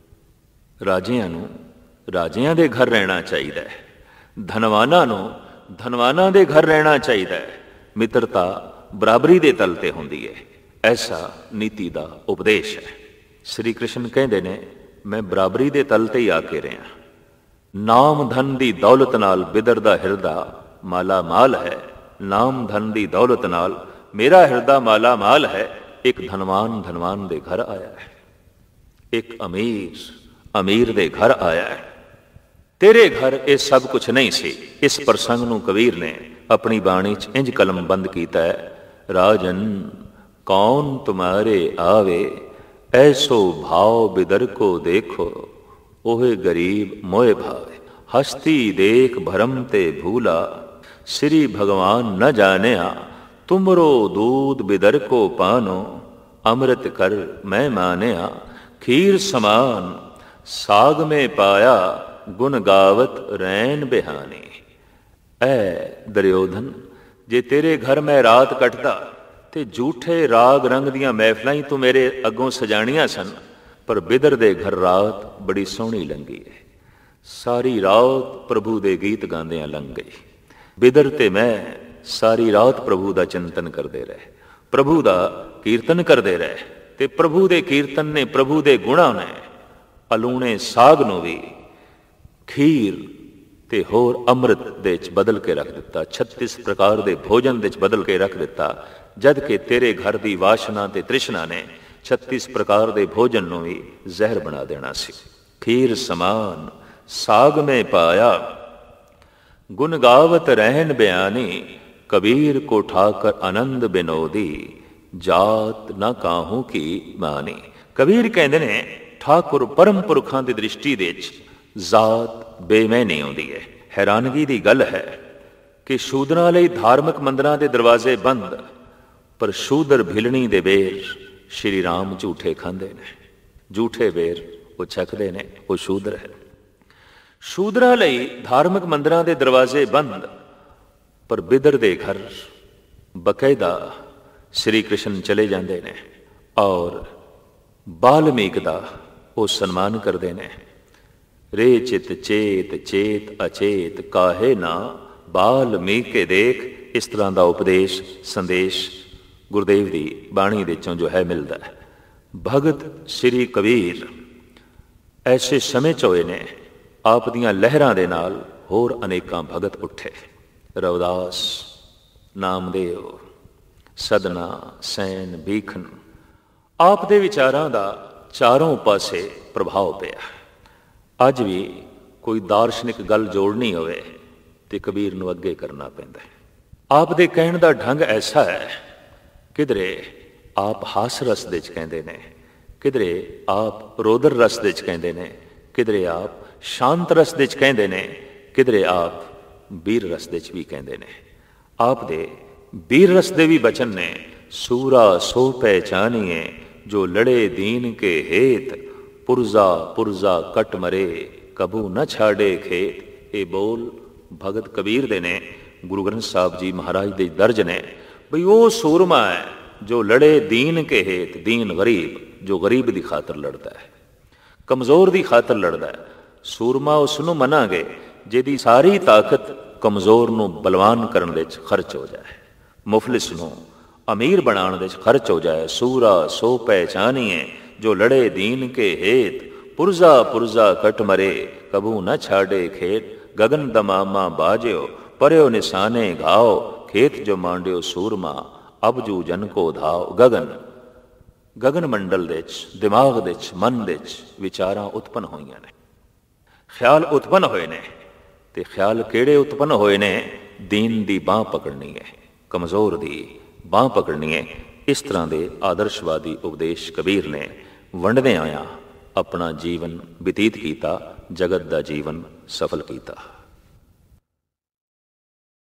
ਰਾਜਿਆਂ ਨੂੰ ਰਾਜਿਆਂ ਦੇ ਘਰ ਰਹਿਣਾ ਚਾਹੀਦਾ ਹੈ, ਧਨਵਾਨਾਂ ਨੂੰ ਧਨਵਾਨਾਂ ਦੇ ਘਰ ਰਹਿਣਾ ਚਾਹੀਦਾ ਹੈ। ਮਿੱਤਰਤਾ ਬਰਾਬਰੀ ਦੇ ਤਲ ਤੇ ਹੁੰਦੀ ਹੈ। ਐਸਾ ਨੀਤੀ ਦਾ ਉਪਦੇਸ਼ ਹੈ। ਸ੍ਰੀ ਕ੍ਰਿਸ਼ਨ ਕਹਿੰਦੇ ਨੇ, ਮੈਂ ਬਰਾਬਰੀ ਦੇ ਤਲ ਤੇ ਹੀ ਆ ਕੇ ਰਿਹਾ। ਨਾਮ ਧਨ ਦੀ ਦੌਲਤ ਨਾਲ ਬਿਦਰ ਦਾ ਹਿਰਦਾ ਮਾਲਾ ਮਾਲ ਹੈ। ਨਾਮ ਧਨ ਦੀ ਦੌਲਤ ਨਾਲ ਮੇਰਾ ਹਿਰਦਾ ਮਾਲਾ ਮਾਲ ਹੈ। ਇੱਕ ਧਨਵਾਨ ਦੇ ਘਰ ਆਇਆ ਹੈ, ਇੱਕ ਅਮੀਰ ਦੇ ਘਰ ਆਇਆ ਹੈ। ਤੇਰੇ ਘਰ ਇਹ ਸਭ ਕੁਝ ਨਹੀਂ ਸੀ। ਇਸ ਪ੍ਰਸੰਗ ਨੂੰ ਕਬੀਰ ਨੇ ਆਪਣੀ ਬਾਣੀ 'ਚ ਇੰਜ ਕਲਮਬੰਦ ਕੀਤਾ ਹੈ, राजन कौन तुम्हारे आवे, ऐसो भाव बिदर को देखो, ओहे गरीब मोए भावे। हस्ती देख भरम ते भूला, श्री भगवान न जानिया, तुमरो दूध बिदर को पानो, अमृत कर मैं मानिया। खीर समान साग में पाया, गुण गावत रैन बिहानी। ऐ दुर्योधन, जे तेरे घर मैं रात कटदा ते झूठे राग रंग दियां महफिलां ही तू मेरे अगों सजाणियां सन, पर बिदर दे घर रात बड़ी सोहनी लंघी है। सारी रात प्रभु दे गीत गांदियां लंघ गई। बिदर ते मैं सारी रात प्रभु दा चिंतन करदे रहे, प्रभु दा कीर्तन करदे रहे, ते प्रभु दे कीर्तन ने, प्रभु दे गुणां ने अलूणे साग नूं भी खीर ते होर अमृत दे च बदल के रख दिता, 36 प्रकार दे भोजन दे च बदल के रख दिता। जद कि तेरे घर दी वासना ते तृष्णा ने 36 प्रकार दे भोजन नूं भी जहर बना देना सी। खीर समान साग में पाया, गुण गावत रहन बयानी। कबीर को ठाकर आनंद बिनोदी, जात ना काहू की मानी। कबीर कहंदे ने ठाकुर परम पुरखां दी दृष्टि दे च जात बेमैनी आउंदी है। हैरानगी दी गल है कि शूदरां लई धार्मिक मंदिरां दे दरवाजे बंद, पर शूदर भिलणी दे बेर श्री राम झूठे खांदे ने। झूठे बेर वो छकदे ने, वो शूदर है। शूदरां लई धार्मिक मंदिरां दे दरवाजे बंद, पर बिदर दे घर बकायदा श्री कृष्ण चले जांदे ने और बाल्मीक दा वो सन्मान करदे ने। रे चित चेत चेत अचेत, काहे ना बाल्मीक के देख। इस तरह का उपदेश संदेश गुरुदेव की बाणी दे चों जो है मिलता है। भगत श्री कबीर ऐसे समय च होए ने, आप दियां लहरां दे नाल होर अनेकां भगत उठे। रविदास, नामदेव, सदना, सैन, भीखन, आप दे विचारां दा चारों पासे प्रभाव पिया। अज भी कोई दार्शनिक गल जोड़नी होवे ते कबीर नूं अगे करना पैंदा है। आप दे कहण दा ढंग ऐसा है, किधरे आप हास रस दे च कहंदे ने, किधरे आप रोदर रस दे च कहंदे ने, किधरे आप शांत रस दे च कहंदे ने, किधरे आप बीर रस दे च भी कहंदे ने। आप दे बीर रस दे भी बचन ने, सूरा सो पहचानिए, जो लड़े दीन के हेत, पुरजा पुरजा कट मरे, कबू न छाड़े खेत। ये बोल भगत कबीर दे ने, गुरु ग्रंथ साहब जी महाराज दे दर्ज ने। बई वो सूरमा है जो लड़े दीन के हेत, दीन गरीब, जो गरीब की खातर लड़ता है, कमज़ोर की खातर लड़ता है। सूरमा उसनूं मनांगे जिहदी सारी ताकत कमज़ोर नूं बलवान करन दे च खर्च हो जाए, मुफलिस नूं अमीर बनाने दे च खर्च हो जाए। सूरा सो पहचानिए, जो लड़े दीन के हेत, पुरजा पुरजा कट मरे, कबू न छाड़े खेत। गगन दमामा बाज्यो, पर्यो निशाने घाओ, खेत जो मांडियो सूरमा, अब जू जन को धाव। गगन गगन मंडल दे च, दिमाग दे च, मन दे च विचारां उत्पन्न होईयां ने, ख्याल उत्पन्न होए ने। ते ख्याल किहड़े उत्पन्न होए ने? दीन दी बांह पकड़नी है, कमज़ोर दी बांह पकड़नी है। इस तरह के आदर्शवादी उपदेश कबीर ने वंडदे आया अपना जीवन बतीत किया, जगत का जीवन सफल किया।